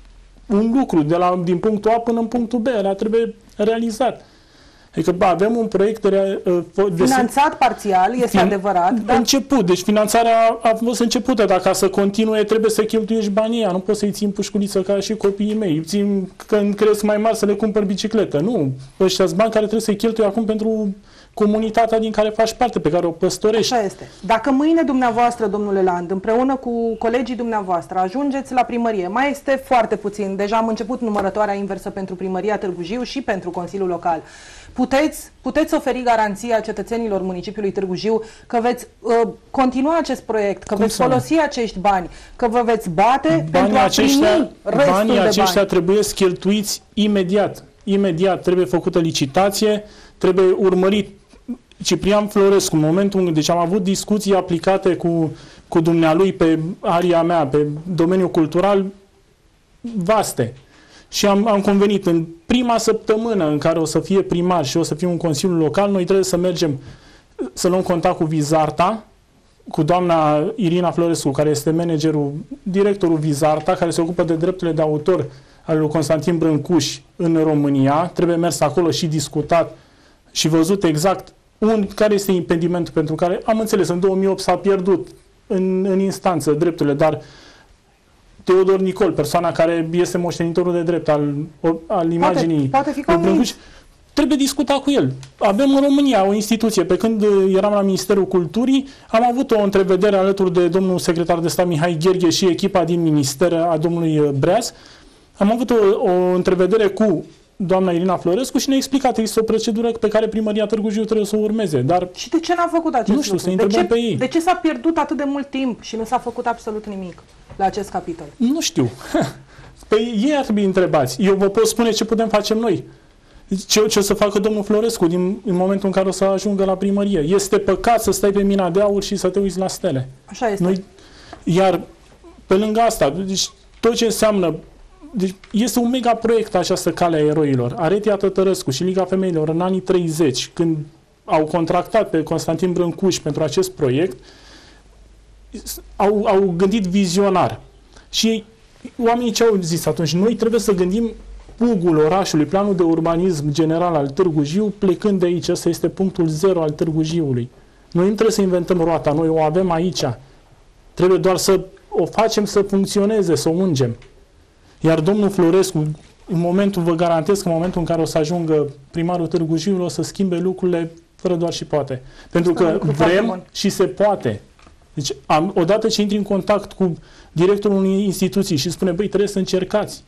un lucru, de la, din punctul A până în punctul B. Ăla trebuie realizat. Adică bă, avem un proiect de, de finanțat parțial, este fin, adevărat. Dar... Început. Deci finanțarea a fost începută. Dacă să continue, trebuie să cheltuiești banii ăia. Nu poți să-i ții în pușculiță ca și copiii mei. Îi țin când cresc mai mari să le cumpăr bicicletă. Nu. Ăștia-s bani care trebuie să-i cheltui acum pentru comunitatea din care faci parte, pe care o păstorești. Așa este. Dacă mâine dumneavoastră, domnule Land, împreună cu colegii dumneavoastră, ajungeți la primărie, mai este foarte puțin, deja am început numărătoarea inversă pentru primăria Târgu Jiu și pentru Consiliul Local. Puteți, puteți oferi garanția cetățenilor municipiului Târgu Jiu că veți uh, continua acest proiect, că Cum veți folosi nu? acești bani, că vă veți bate banii pentru a aceștia, primi restul banii de aceștia bani. trebuie cheltuiți imediat. Imediat trebuie făcută licitație, trebuie urmărit. Ciprian Florescu, în momentul în deci am avut discuții aplicate cu, cu dumnealui pe aria mea, pe domeniul cultural vaste. Și am, am convenit în prima săptămână în care o să fie primar și o să fie un consiliu local, noi trebuie să mergem să luăm contact cu Vizarta, cu doamna Irina Florescu, care este managerul, directorul Vizarta, care se ocupă de drepturile de autor al lui Constantin Brâncuș în România. Trebuie mers acolo și discutat și văzut exact un, care este impedimentul pentru care, am înțeles, în două mii opt s-a pierdut în, în instanță drepturile, dar Teodor Nicol, persoana care este moștenitorul de drept al, al imaginii poate, poate fi Brâncuș, trebuie discuta cu el. Avem în România o instituție. Pe când eram la Ministerul Culturii, am avut o întrevedere alături de domnul secretar de stat Mihai Gherghe și echipa din minister a domnului Breaz. Am avut o, o întrevedere cu doamna Irina Florescu și ne-a explicat că este o procedură pe care primăria Târgu Jiu trebuie să o urmeze. Dar și de ce n-a făcut acest nu știu, lucru? să întrebăm pe ei. De ce s-a pierdut atât de mult timp și nu s-a făcut absolut nimic la acest capitol? Nu știu. Păi ei ar trebui întrebați. Eu vă pot spune ce putem face noi. Ce, ce o să facă domnul Florescu din, în momentul în care o să ajungă la primărie. Este păcat să stai pe mina de aur și să te uiți la stele. Așa este. Noi, iar pe lângă asta, deci, tot ce înseamnă, deci este un mega proiect această Calea Eroilor. Aretia Tătărescu și Liga Femeilor în anii treizeci, când au contractat pe Constantin Brâncuș pentru acest proiect, au, au gândit vizionar. Și oamenii ce au zis atunci? Noi trebuie să gândim pugul orașului, planul de urbanism general al Târgu Jiu, plecând de aici. Ăsta este punctul zero al Târgu Jiului. Noi nu trebuie să inventăm roata, noi o avem aici. Trebuie doar să o facem să funcționeze, să o ungem. Iar domnul Florescu, în momentul, vă garantez că în momentul în care o să ajungă primarul Târgu Jiului, o să schimbe lucrurile fără doar și poate. Pentru că vrem și se poate. Deci, am, odată ce intri în contact cu directorul unei instituții și spune, băi, trebuie să încercați.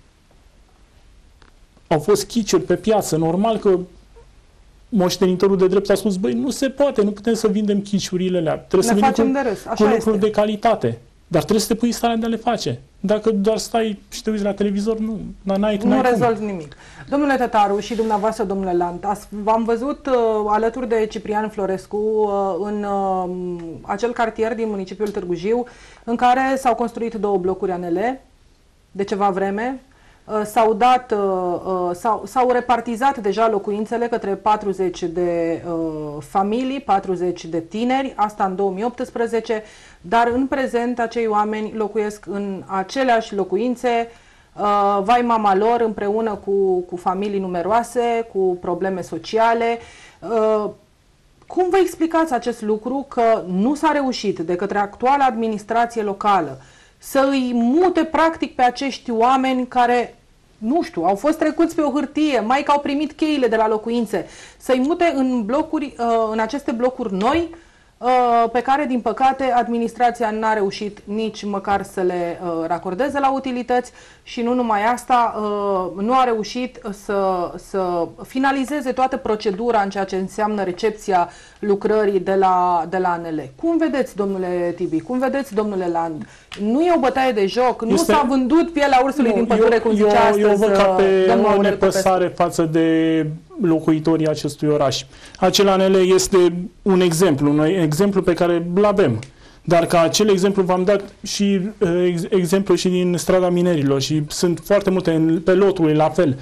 Au fost chiciuri pe piață. Normal că moștenitorul de drept a spus, băi, nu se poate, nu putem să vindem chiciurile alea. Trebuie ne să facem venim de râs. cu, cu lucruri de calitate. Dar trebuie să te pui în starea de a le face. Dacă doar stai și te uiți la televizor, nu, n-ai, nu rezolvi nimic. Domnule Tătaru și dumneavoastră, domnule Land, v-am văzut uh, alături de Ciprian Florescu uh, în uh, acel cartier din municipiul Târgu Jiu, în care s-au construit două blocuri A N L de ceva vreme. Uh, s-au dat, uh, uh, s-au repartizat deja locuințele către patruzeci de uh, familii, patruzeci de tineri, asta în două mii optsprezece, dar în prezent acei oameni locuiesc în aceleași locuințe, uh, vai mama lor, împreună cu, cu familii numeroase, cu probleme sociale. Uh, cum vă explicați acest lucru că nu s-a reușit de către actuala administrație locală să îi mute practic pe acești oameni care, nu știu, au fost trecuți pe o hârtie, mai că au primit cheile de la locuințe, să-i mute în blocuri, în aceste blocuri noi, pe care, din păcate, administrația n-a reușit nici măcar să le racordeze la utilități și nu numai asta, nu a reușit să, să finalizeze toată procedura în ceea ce înseamnă recepția lucrării de la, de la A N L. Cum vedeți, domnule Tibi? Cum vedeți, domnule Land? Nu e o bătaie de joc? Nu este... s-a vândut pielea ursului nu, din pădure, eu, cum zicea eu, astăzi eu văd ca pe domnul o Aurel nepăsare Popescu față de locuitorii acestui oraș. Acel A N L este un exemplu, un exemplu pe care îl avem. Dar ca acel exemplu v-am dat și ex, exemplu și din strada Minerilor și sunt foarte multe pe loturi la fel.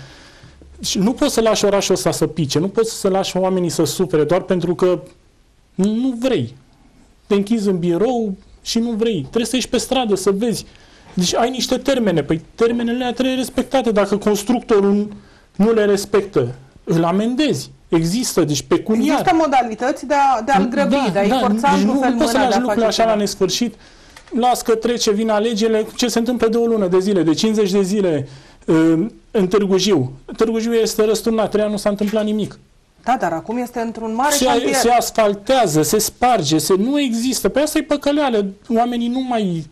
Și nu poți să lași orașul ăsta să pice, nu poți să lași oamenii să sufere doar pentru că nu, nu vrei. Te închizi în birou și nu vrei. Trebuie să ieși pe stradă să vezi. Deci ai niște termene. Păi termenele alea trebuie respectate. Dacă constructorul nu le respectă, îl amendezi. Există, deci pecuniar. Există modalități de, a, de a-l grăbi, da, de a-i da, forța deci într-un nu, fel nu poți să mâna de lași a lucrurile face așa ceva. la nesfârșit. Las că trece, vin alegerile. Ce se întâmplă de o lună de zile, de cincizeci de zile uh, în Târgu Jiu. Târgu Jiu este răsturnat, trei ani nu s-a întâmplat nimic. Da, dar acum este într-un mare se, șantier. Se asfaltează, se sparge, se, nu există. Pe asta e păcăleală. Oamenii nu mai,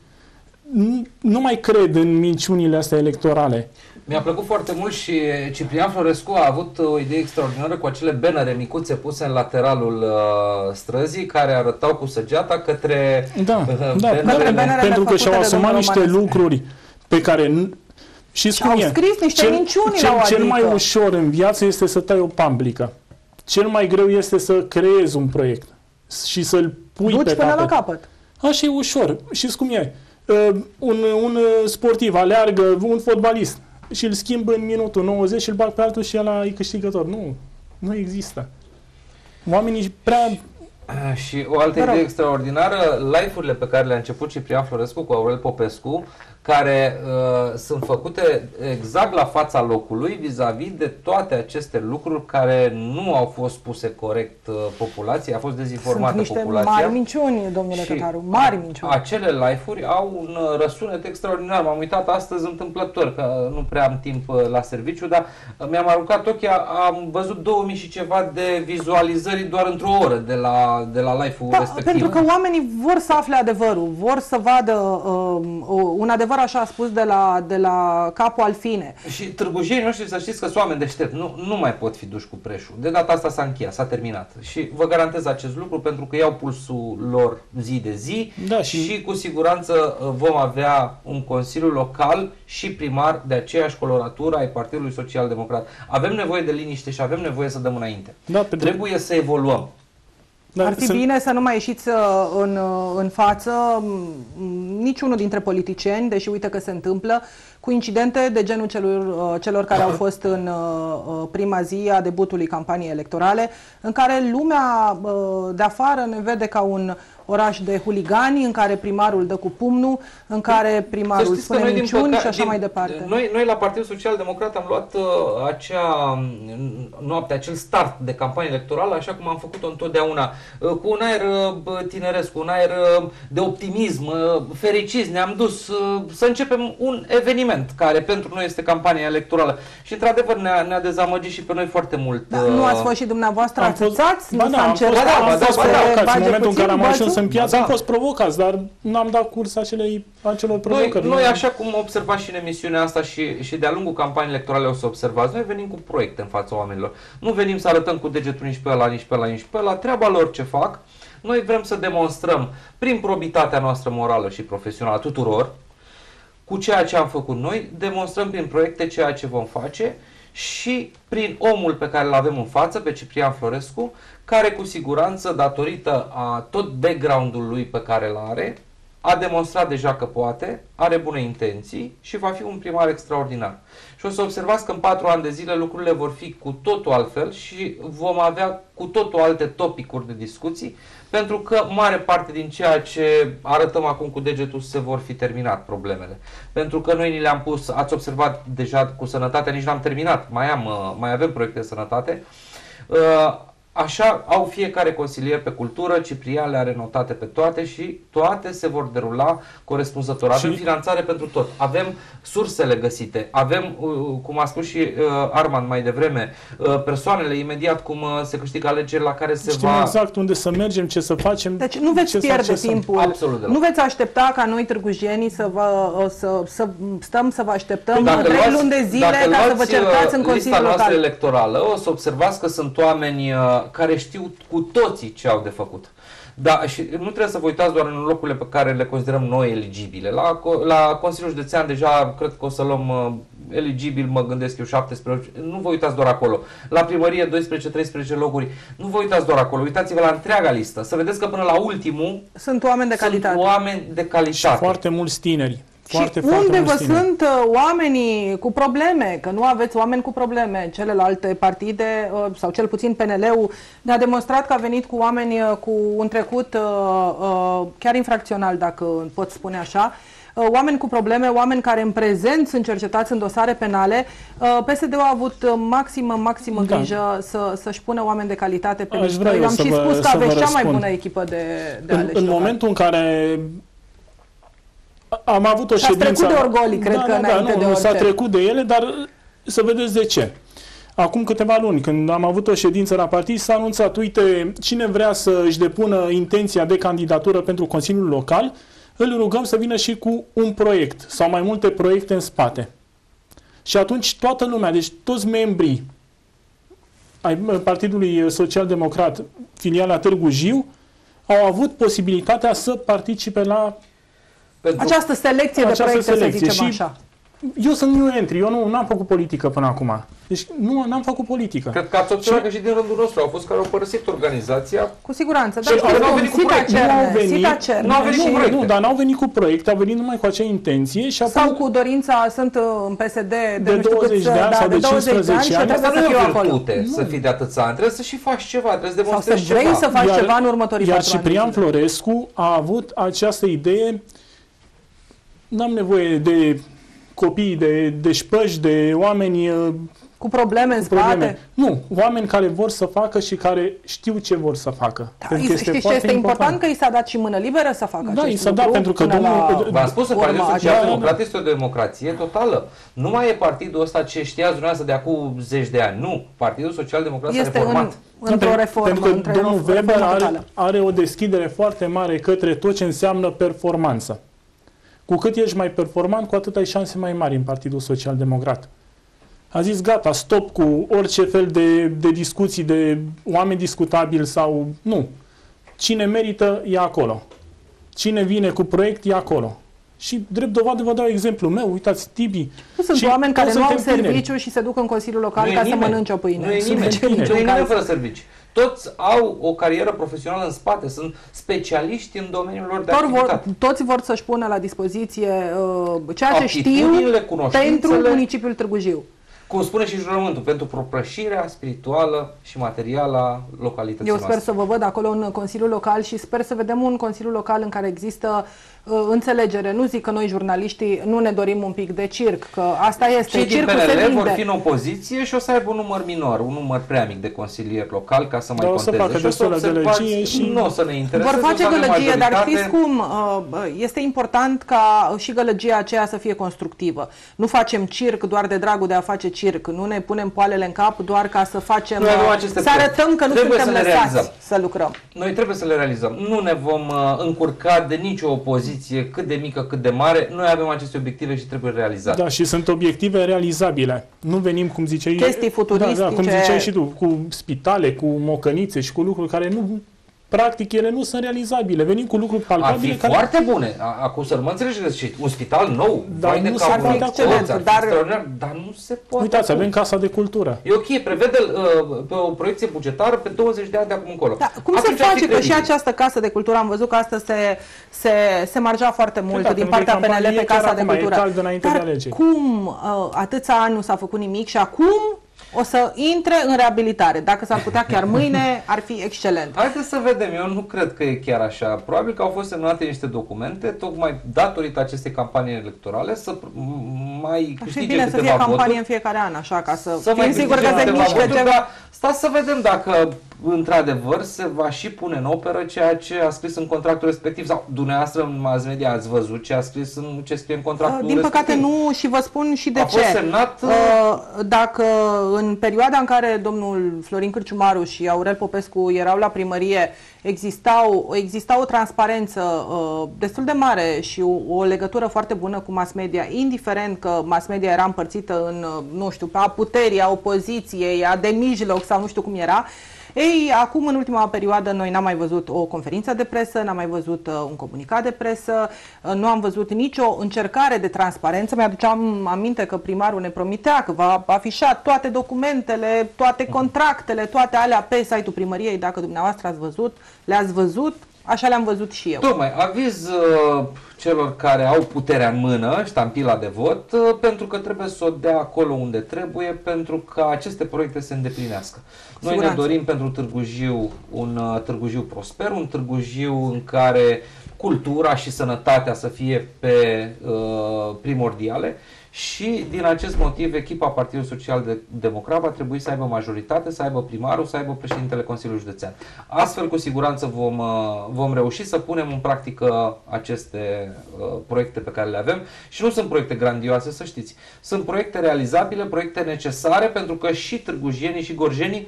nu, nu mai cred în minciunile astea electorale. Mi-a plăcut foarte mult și Ciprian Florescu a avut o idee extraordinară cu acele bannere micuțe puse în lateralul uh, străzii care arătau cu săgeata către da, uh, da, bannerele. pentru că și-au asumat niște lucruri pe care știți cum au e? scris niște cel, minciuni cel, la o cel mai adică. ușor în viață este să tai o pamblică. Cel mai greu este să creezi un proiect și să-l pui Duci pe până capăt. la capăt. Așa e ușor. Știți cum e? Uh, un, un sportiv aleargă, un fotbalist și îl schimbă în minutul nouăzeci și îl bag pe altul și ăla e câștigător. Nu, nu există. Oamenii prea... Și o altă idee extraordinară, live-urile pe care le-a început Ciprian Florescu cu Aurel Popescu, care uh, sunt făcute exact la fața locului vis-a-vis de toate aceste lucruri care nu au fost puse corect uh, populației, a fost dezinformată Sunt niște populația. mari minciuni, domnule Cătaru, mari minciuni. Acele live-uri au un uh, răsunet extraordinar. M-am uitat astăzi întâmplător, că nu prea am timp uh, la serviciu, dar uh, mi-am aruncat ochii, am văzut două mii și ceva de vizualizări doar într-o oră de la, de la live-ul da, respectiv. pentru că oamenii vor să afle adevărul, vor să vadă uh, un adevăr, așa a spus, de la, de la capul al fine. Și târgujienii noștri, să știți că sunt oameni deștepți, nu, nu mai pot fi duși cu preșul. De data asta s-a încheiat, s-a terminat. Și vă garantez acest lucru pentru că iau pulsul lor zi de zi, da, și... și... și cu siguranță vom avea un consiliu local și primar de aceeași coloratură ai Partidului Social Democrat. Avem nevoie de liniște și avem nevoie să dăm înainte. Da, pentru... Trebuie să evoluăm. Da, Ar fi sunt... bine să nu mai ieșiți în, în față niciunul dintre politicieni, deși uite că se întâmplă, cu incidente de genul celor, celor care au fost în prima zi a debutului campaniei electorale, în care lumea de afară ne vede ca un oraș de huligani, în care primarul dă cu pumnul, în care primarul spune minciuni și așa din, mai departe. Noi, noi la Partidul Social Democrat am luat uh, acea noapte, acel start de campanie electorală, așa cum am făcut-o întotdeauna, uh, cu un aer uh, tineresc, cu un aer uh, de optimism, uh, fericiți, ne-am dus uh, să începem un eveniment care pentru noi este campania electorală. Și într-adevăr ne-a, ne-a dezamăgit și pe noi foarte mult. Da, nu ați fost și dumneavoastră atâțați? Nu s-a încercat? Am fost provocați. În momentul în care am ajuns în piață, am fost provocați, dar n-am dat curs acelei, acelor provocări. Noi, noi, așa cum observați și în emisiunea asta și, și de-a lungul campaniei electorale o să observați, noi venim cu proiecte în fața oamenilor. Nu venim să arătăm cu degetul nici pe ăla, nici pe ăla, nici pe ăla, treaba lor ce fac. Noi vrem să demonstrăm prin probitatea noastră morală și profesională a tuturor, cu ceea ce am făcut noi, demonstrăm prin proiecte ceea ce vom face și prin omul pe care îl avem în față, pe Ciprian Florescu, care cu siguranță, datorită a tot background-ul lui pe care îl are, a demonstrat deja că poate, are bune intenții și va fi un primar extraordinar. Și o să observați că în patru ani de zile lucrurile vor fi cu totul altfel și vom avea cu totul alte topicuri de discuții, pentru că mare parte din ceea ce arătăm acum cu degetul se vor fi terminat problemele. Pentru că noi ni le-am pus, ați observat deja cu sănătatea, nici n-am terminat, mai, am, mai avem proiecte de sănătate. Așa au fiecare consilier pe cultură, Ciprian le are notate pe toate și toate se vor derula corespunzător. Avem și finanțare pentru tot, avem sursele găsite, avem, cum a spus și Armand mai devreme, persoanele imediat cum se câștigă alegeri la care se Știm va... exact unde să mergem, ce să facem. Deci nu veți pierde timpul, Absolut nu veți aștepta ca noi târgujienii să, vă, să, să stăm să vă așteptăm trei luni de zile ca să vă certați în Consiliul Local. Lista electorală, o să observați că sunt oameni care știu cu toții ce au de făcut. Da, și nu trebuie să vă uitați doar în locurile pe care le considerăm noi eligibile. La, la Consiliul Județean deja cred că o să luăm uh, eligibil, mă gândesc eu, șaptesprezece. Nu vă uitați doar acolo. La primărie doisprezece treisprezece locuri. Nu vă uitați doar acolo. Uitați-vă la întreaga listă. Să vedeți că până la ultimul sunt oameni de calitate. Sunt oameni de calitate. Și foarte mulți tineri. Foarte, și foarte unde vă tineri. sunt uh, oamenii cu probleme, că nu aveți oameni cu probleme. Celelalte partide, uh, sau cel puțin P N L-ul, ne-a demonstrat că a venit cu oameni uh, cu un trecut uh, uh, chiar infracțional, dacă pot spune așa, uh, oameni cu probleme, oameni care în prezent sunt cercetați în dosare penale. Uh, P S D-ul a avut uh, maximă, maximă Da. grijă să, să-și pună oameni de calitate pe Aș listă. vrea eu Eu am să și vă- spus că să vă aveți cea mai răspund. bună echipă de, de În, aleși în locali. momentul în care am avut o Și-ați ședință... trecut de orgolii, cred da, că da, înainte da, de nu, s-a orice. trecut de ele, dar să vedeți de ce. Acum câteva luni, când am avut o ședință la partid, s-a anunțat, uite, cine vrea să își depună intenția de candidatură pentru Consiliul Local, îl rugăm să vină și cu un proiect sau mai multe proiecte în spate. Și atunci toată lumea, deci toți membrii ai Partidului Social Democrat, filiala Târgu Jiu, au avut posibilitatea să participe la Pentru... Această selecție de Această proiecte, selecție. să zicem Și așa. eu sunt new entry, eu nu am făcut politică până acum. Deci nu am făcut politică. Cred că ați observat că și din rândul nostru au fost care au părăsit organizația. Cu siguranță. Și Dar au știți venit cum, cu Sita proiecte. Nu au Cerne, venit, Sita Cerne nu au venit și- cu proiecte. Nu, dar n-au venit cu proiecte, au venit numai cu acea intenție și sau apoi cu dorința, sunt uh, în P S D de, De nu știu douăzeci câți, de ani da, sau de de douăzeci de ani și cincisprezece ani. trebuie Asta să nu fiu e o acolo. virtute să fii de atâția ani. Trebuie să și faci ceva, trebuie să Sau să demonstrezi vrei ceva. să faci ceva în următorii iar patru ani. Ciprian Florescu a avut această idee, n-am nevoie de copii, de, de șpăși, de oameni uh, Cu probleme în cu probleme. spate. Nu, oameni care vor să facă și care știu ce vor să facă. Da, Pentru că știți ce foarte este important? Că i s-a dat și mână liberă să facă Da, acest i s-a lucru dat pentru că până domnul- la V-am spus că urmă, Partidul așa. Social Democrat este o democrație totală. Nu mai e partidul ăsta ce știați dumneavoastră de acum zeci de ani. Nu. Partidul Social Democrat s-a Este reformat. în, într-o reformă. Pentru că într-o domnul reformă Weber are, totală. are o deschidere foarte mare către tot ce înseamnă performanță. Cu cât ești mai performant, cu atât ai șanse mai mari în Partidul Social Democrat. A zis gata, stop cu orice fel de, de discuții de oameni discutabili sau... Nu. Cine merită e acolo. Cine vine cu proiect e acolo. Și drept dovadă vă dau exemplu meu, uitați, Tibi. Nu sunt Și oameni care toți nu au suntem tineri. serviciu și se duc în Consiliul Local Nu e ca să nimeni. mănânce o pâine. Nu e Sunt nimeni. de Nu e niciun nimeni caz. fără servici. Toți au o carieră profesională în spate, sunt specialiști în domeniul lor de Toți vor, activitate. toți vor să-și pună la dispoziție uh, ceea ce știu Aptitudinile, cunoștințele. pentru municipiul Târgu Jiu. Cum spune și jurământul, pentru propășirea spirituală și materială a localității Eu sper noastre. să vă văd acolo în Consiliul Local și sper să vedem un Consiliu Local în care există uh, înțelegere. Nu zic că noi, jurnaliștii, nu ne dorim un pic de circ, că asta este. Cei din Circul P se N L vor vinde. fi în opoziție și o să aibă un număr minor, un număr prea mic de consilieri locali ca să mai Dar o să conteze. facă Și o să destulă observați, gălăgie și- nu o să ne intereseze. Vor face o să avem gălăgie, dar majoritate. știți cum? Uh, Este important ca și gălăgia aceea să fie constructivă. Nu facem circ doar de dragul de a face circ. Nu ne punem poalele în cap doar ca să facem, Noi avem uh, aceste să arătăm că nu Trebuie suntem să le lăsați realizăm. să lucrăm. Noi trebuie să le realizăm. Nu ne vom uh, încurca de nicio opoziție, cât de mică, cât de mare. Noi avem aceste obiective și trebuie realizate. Da, și sunt obiective realizabile. Nu venim, cum ziceai... Chestii futuristice. Da, da, cum ziceai și tu, cu spitale, cu mocănițe și cu lucruri care nu... Practic, ele nu sunt realizabile. Venim cu lucruri Ar palpabile fi care... foarte bune. A- Acum să nu mă înțelegeți și un spital nou, Dar vai de nu se capul poate lui, acolo. toți, ar fi Dar- extraordinar, dar nu se poate. Uitați, acum. avem Casa de Cultură. E ok, prevede uh, pe o proiecție bugetară pe douăzeci de ani de acum încolo. Da, cum Atunci se ar fi face că și credibil. această casă de cultură, am văzut că astăzi se, se, se margea foarte mult Da, din pentru că partea P N L campanie pe chiar Casa de acum, e Cultură. cald înainte de Dar alegeri. cum uh, atâția ani nu s-a făcut nimic și acum o să intre în reabilitare? Dacă s-ar putea chiar mâine, ar fi excelent. Haideți să vedem, eu nu cred că e chiar așa. Probabil că au fost semnate niște documente, tocmai datorită acestei campanii electorale, să m- mai Ar fi câștige bine să câteva fie campanie voturi. în fiecare an, așa, ca să, Să mai fim siguri că câștige se câteva mișcă voturi, ceva. dar stați să vedem dacă într-adevăr se va și pune în operă ceea ce a scris în contractul respectiv, sau dumneavoastră în mass media ați văzut ce a scris în, ce scrie în contractul Din păcate respectiv. nu, și vă spun și de a ce. Fost semnat, Dacă în perioada în care domnul Florin Cârciumaru și Aurel Popescu erau la primărie existau, exista o transparență uh, destul de mare și o, o legătură foarte bună cu mass media, indiferent că mass media era împărțită în, nu știu, a puterii, a opoziției, a de mijloc sau nu știu cum era. Ei, acum, în ultima perioadă, noi n-am mai văzut o conferință de presă, n-am mai văzut uh, un comunicat de presă, uh, nu am văzut nicio încercare de transparență. Mi-aduceam aminte că primarul ne promitea că va afișa toate documentele, toate contractele, toate alea pe site-ul primăriei. Dacă dumneavoastră ați văzut, le-ați văzut, așa le-am văzut și eu. Tocmai, aviz uh, celor care au puterea în mână, ștampila de vot, uh, pentru că trebuie să o dea acolo unde trebuie, pentru ca aceste proiecte să se îndeplinească. Noi Siguranță. ne dorim pentru Târgu Jiu un uh, Târgu Jiu prosper, un Târgu Jiu în care cultura și sănătatea să fie pe uh, primordiale. Și din acest motiv echipa Partidului Social Democrat va trebui să aibă majoritate, să aibă primarul, să aibă președintele Consiliului Județean. Astfel, cu siguranță vom, vom reuși să punem în practică aceste uh, proiecte pe care le avem. Și nu sunt proiecte grandioase, să știți. Sunt proiecte realizabile, proiecte necesare, pentru că și târgujienii și gorjenii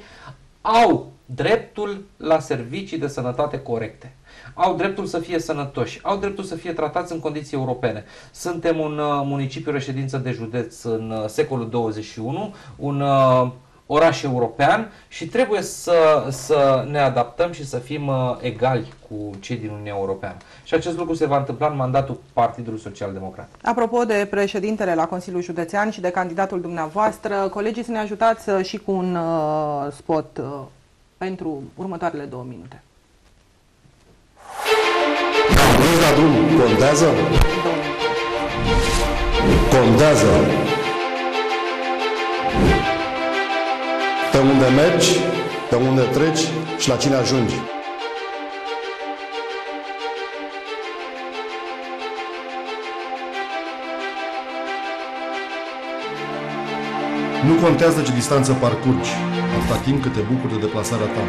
au dreptul la servicii de sănătate corecte. Au dreptul să fie sănătoși, au dreptul să fie tratați în condiții europene. Suntem un uh, municipiu reședință de județ în uh, secolul douăzeci și unu, un uh, oraș european și trebuie să, să ne adaptăm și să fim uh, egali cu cei din Uniunea Europeană. Și acest lucru se va întâmpla în mandatul Partidului Social Democrat. Apropo de președintele la Consiliul Județean și de candidatul dumneavoastră, colegii să ne ajutați uh, și cu un uh, spot uh, pentru următoarele două minute. Mergi la drum, contează? Contează. Pe unde mergi, pe unde treci și la cine ajungi. Nu contează ce distanță parcurgi, atâta timp cât te bucuri de deplasarea ta.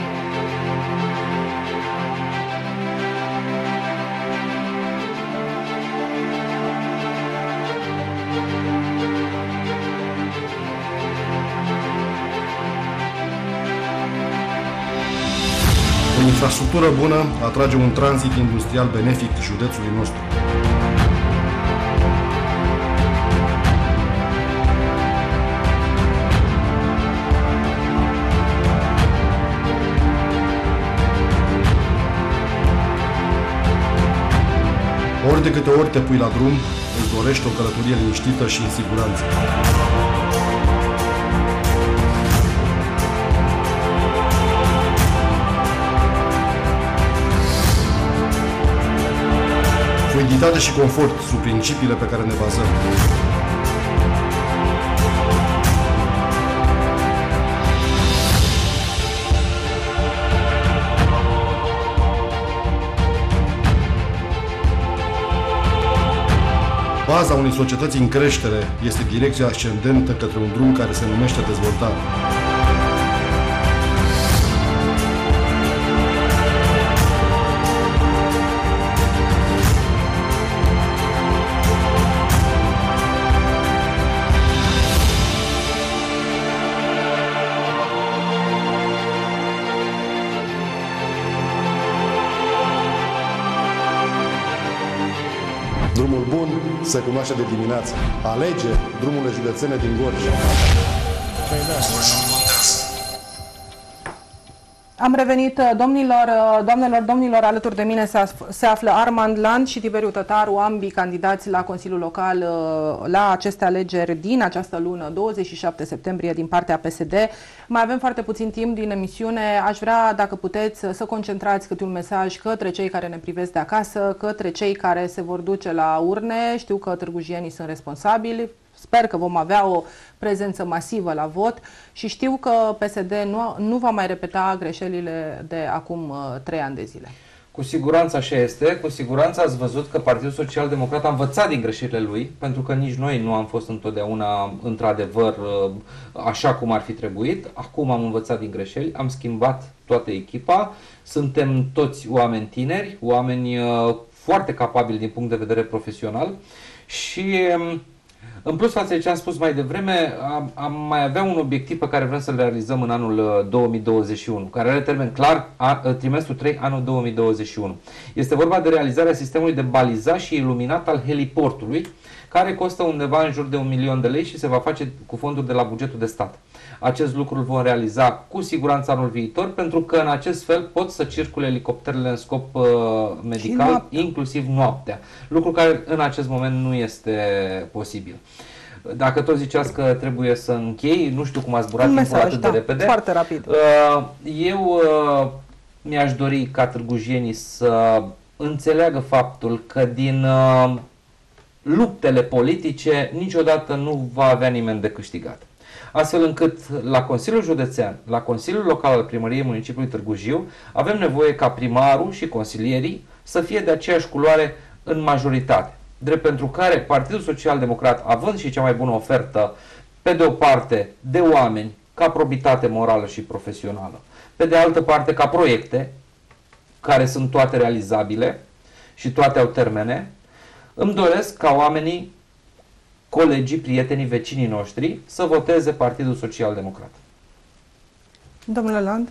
O infrastructură bună atrage un tranzit industrial benefic județului nostru. Ori de câte ori te pui la drum, îți dorești o călătorie liniștită și în siguranță. Fluiditate și confort sunt principiile pe care ne bazăm. Baza unei societăți în creștere este direcția ascendentă către un drum care se numește dezvoltare. Drumul bun se cunoaște de dimineață. Alege drumurile județene din Gorj. Am revenit, domnilor, doamnelor, domnilor, alături de mine se, se află Armand Land și Tiberiu Tătaru, ambii candidați la Consiliul Local la aceste alegeri din această lună, douăzeci și șapte septembrie, din partea P S D. Mai avem foarte puțin timp din emisiune. Aș vrea, dacă puteți, să concentrați câte un mesaj către cei care ne privesc de acasă, către cei care se vor duce la urne. Știu că târgujienii sunt responsabili. Sper că vom avea o prezență masivă la vot și știu că P S D nu, nu va mai repeta greșelile de acum uh, trei ani de zile. Cu siguranță așa este, cu siguranță ați văzut că Partidul Social Democrat a învățat din greșelile lui, pentru că nici noi nu am fost întotdeauna, într-adevăr, așa cum ar fi trebuit. Acum am învățat din greșeli, am schimbat toată echipa, suntem toți oameni tineri, oameni foarte capabili din punct de vedere profesional și... În plus față de ce am spus mai devreme, am, am mai avea un obiectiv pe care vrem să-l realizăm în anul două mii douăzeci și unu, care are termen clar, a, trimestrul trei, anul două mii douăzeci și unu. Este vorba de realizarea sistemului de balizaj și iluminat al heliportului, care costă undeva în jur de un milion de lei și se va face cu fonduri de la bugetul de stat. Acest lucru îl vom realiza cu siguranță anul viitor, pentru că în acest fel pot să circule elicopterele în scop uh, medical, noaptea. inclusiv noaptea. Lucru care în acest moment nu este posibil. Dacă tot ziceați că trebuie să închei, nu știu cum ați zburat timpul atât da, de repede. Foarte rapid. Uh, eu uh, mi-aș dori ca târgujienii să înțeleagă faptul că din uh, luptele politice niciodată nu va avea nimeni de câștigat. Astfel încât la Consiliul Județean, la Consiliul Local al Primăriei Municipiului Târgu Jiu, avem nevoie ca primarul și consilierii să fie de aceeași culoare în majoritate. Drept pentru care Partidul Social Democrat, având și cea mai bună ofertă, pe de o parte, de oameni, ca probitate morală și profesională, pe de altă parte, ca proiecte, care sunt toate realizabile și toate au termene, îmi doresc ca oamenii, colegii, prietenii, vecinii noștri să voteze Partidul Social Democrat. Domnule Land?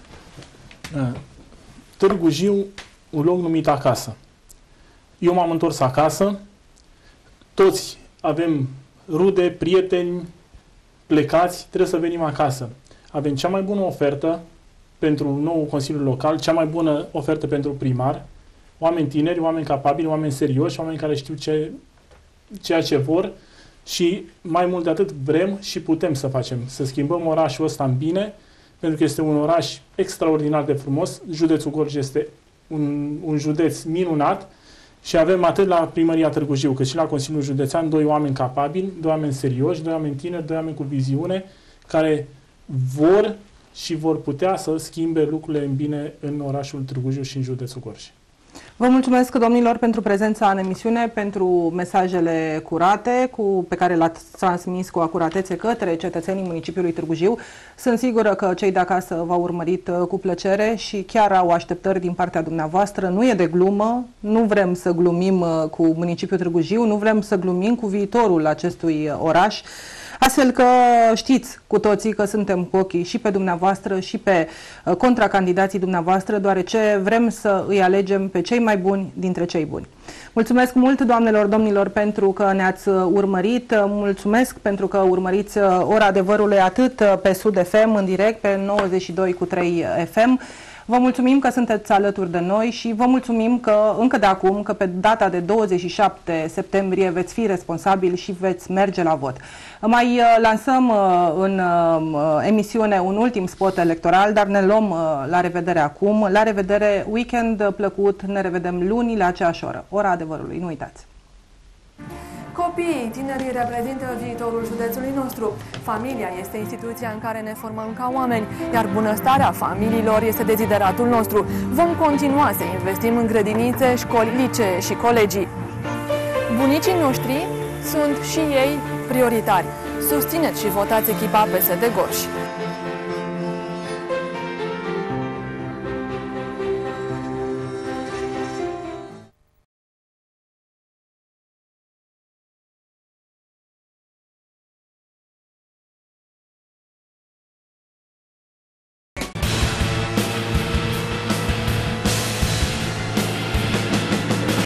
Târgu Jiu, un loc numit acasă. Eu m-am întors acasă, toți avem rude, prieteni, plecați, trebuie să venim acasă. Avem cea mai bună ofertă pentru nou Consiliu Local, cea mai bună ofertă pentru primar, oameni tineri, oameni capabili, oameni serioși, oameni care știu ce, ceea ce vor și mai mult de atât vrem și putem să facem, să schimbăm orașul ăsta în bine, pentru că este un oraș extraordinar de frumos. Județul Gorj este un, un județ minunat și avem atât la Primăria Târgu Jiu cât și la Consiliul Județean doi oameni capabili, doi oameni serioși, doi oameni tineri, doi oameni cu viziune, care vor și vor putea să schimbe lucrurile în bine în orașul Târgu Jiu și în județul Gorj. Vă mulțumesc, domnilor, pentru prezența în emisiune, pentru mesajele curate cu, pe care le-ați transmis cu acuratețe către cetățenii municipiului Târgu Jiu. Sunt sigură că cei de acasă v-au urmărit cu plăcere și chiar au așteptări din partea dumneavoastră. Nu e de glumă, nu vrem să glumim cu municipiul Târgu Jiu, nu vrem să glumim cu viitorul acestui oraș. Astfel că știți cu toții că suntem cu ochii și pe dumneavoastră și pe contracandidații dumneavoastră, deoarece vrem să îi alegem pe cei mai buni dintre cei buni. Mulțumesc mult, doamnelor, domnilor, pentru că ne-ați urmărit. Mulțumesc pentru că urmăriți Ora Adevărului atât pe Sud F M în direct, pe nouăzeci și doi cu trei F M. Vă mulțumim că sunteți alături de noi și vă mulțumim că încă de acum, că pe data de douăzeci și șapte septembrie veți fi responsabili și veți merge la vot. Mai lansăm în emisiune un ultim spot electoral, dar ne luăm la revedere acum. La revedere, weekend plăcut, ne revedem luni la aceeași oră. Ora Adevărului, nu uitați! Copiii, tinerii reprezintă viitorul județului nostru. Familia este instituția în care ne formăm ca oameni, iar bunăstarea familiilor este dezideratul nostru. Vom continua să investim în grădinițe, școli, licee și colegii. Bunicii noștri sunt și ei prioritari. Susțineți și votați echipa P S D Gorj.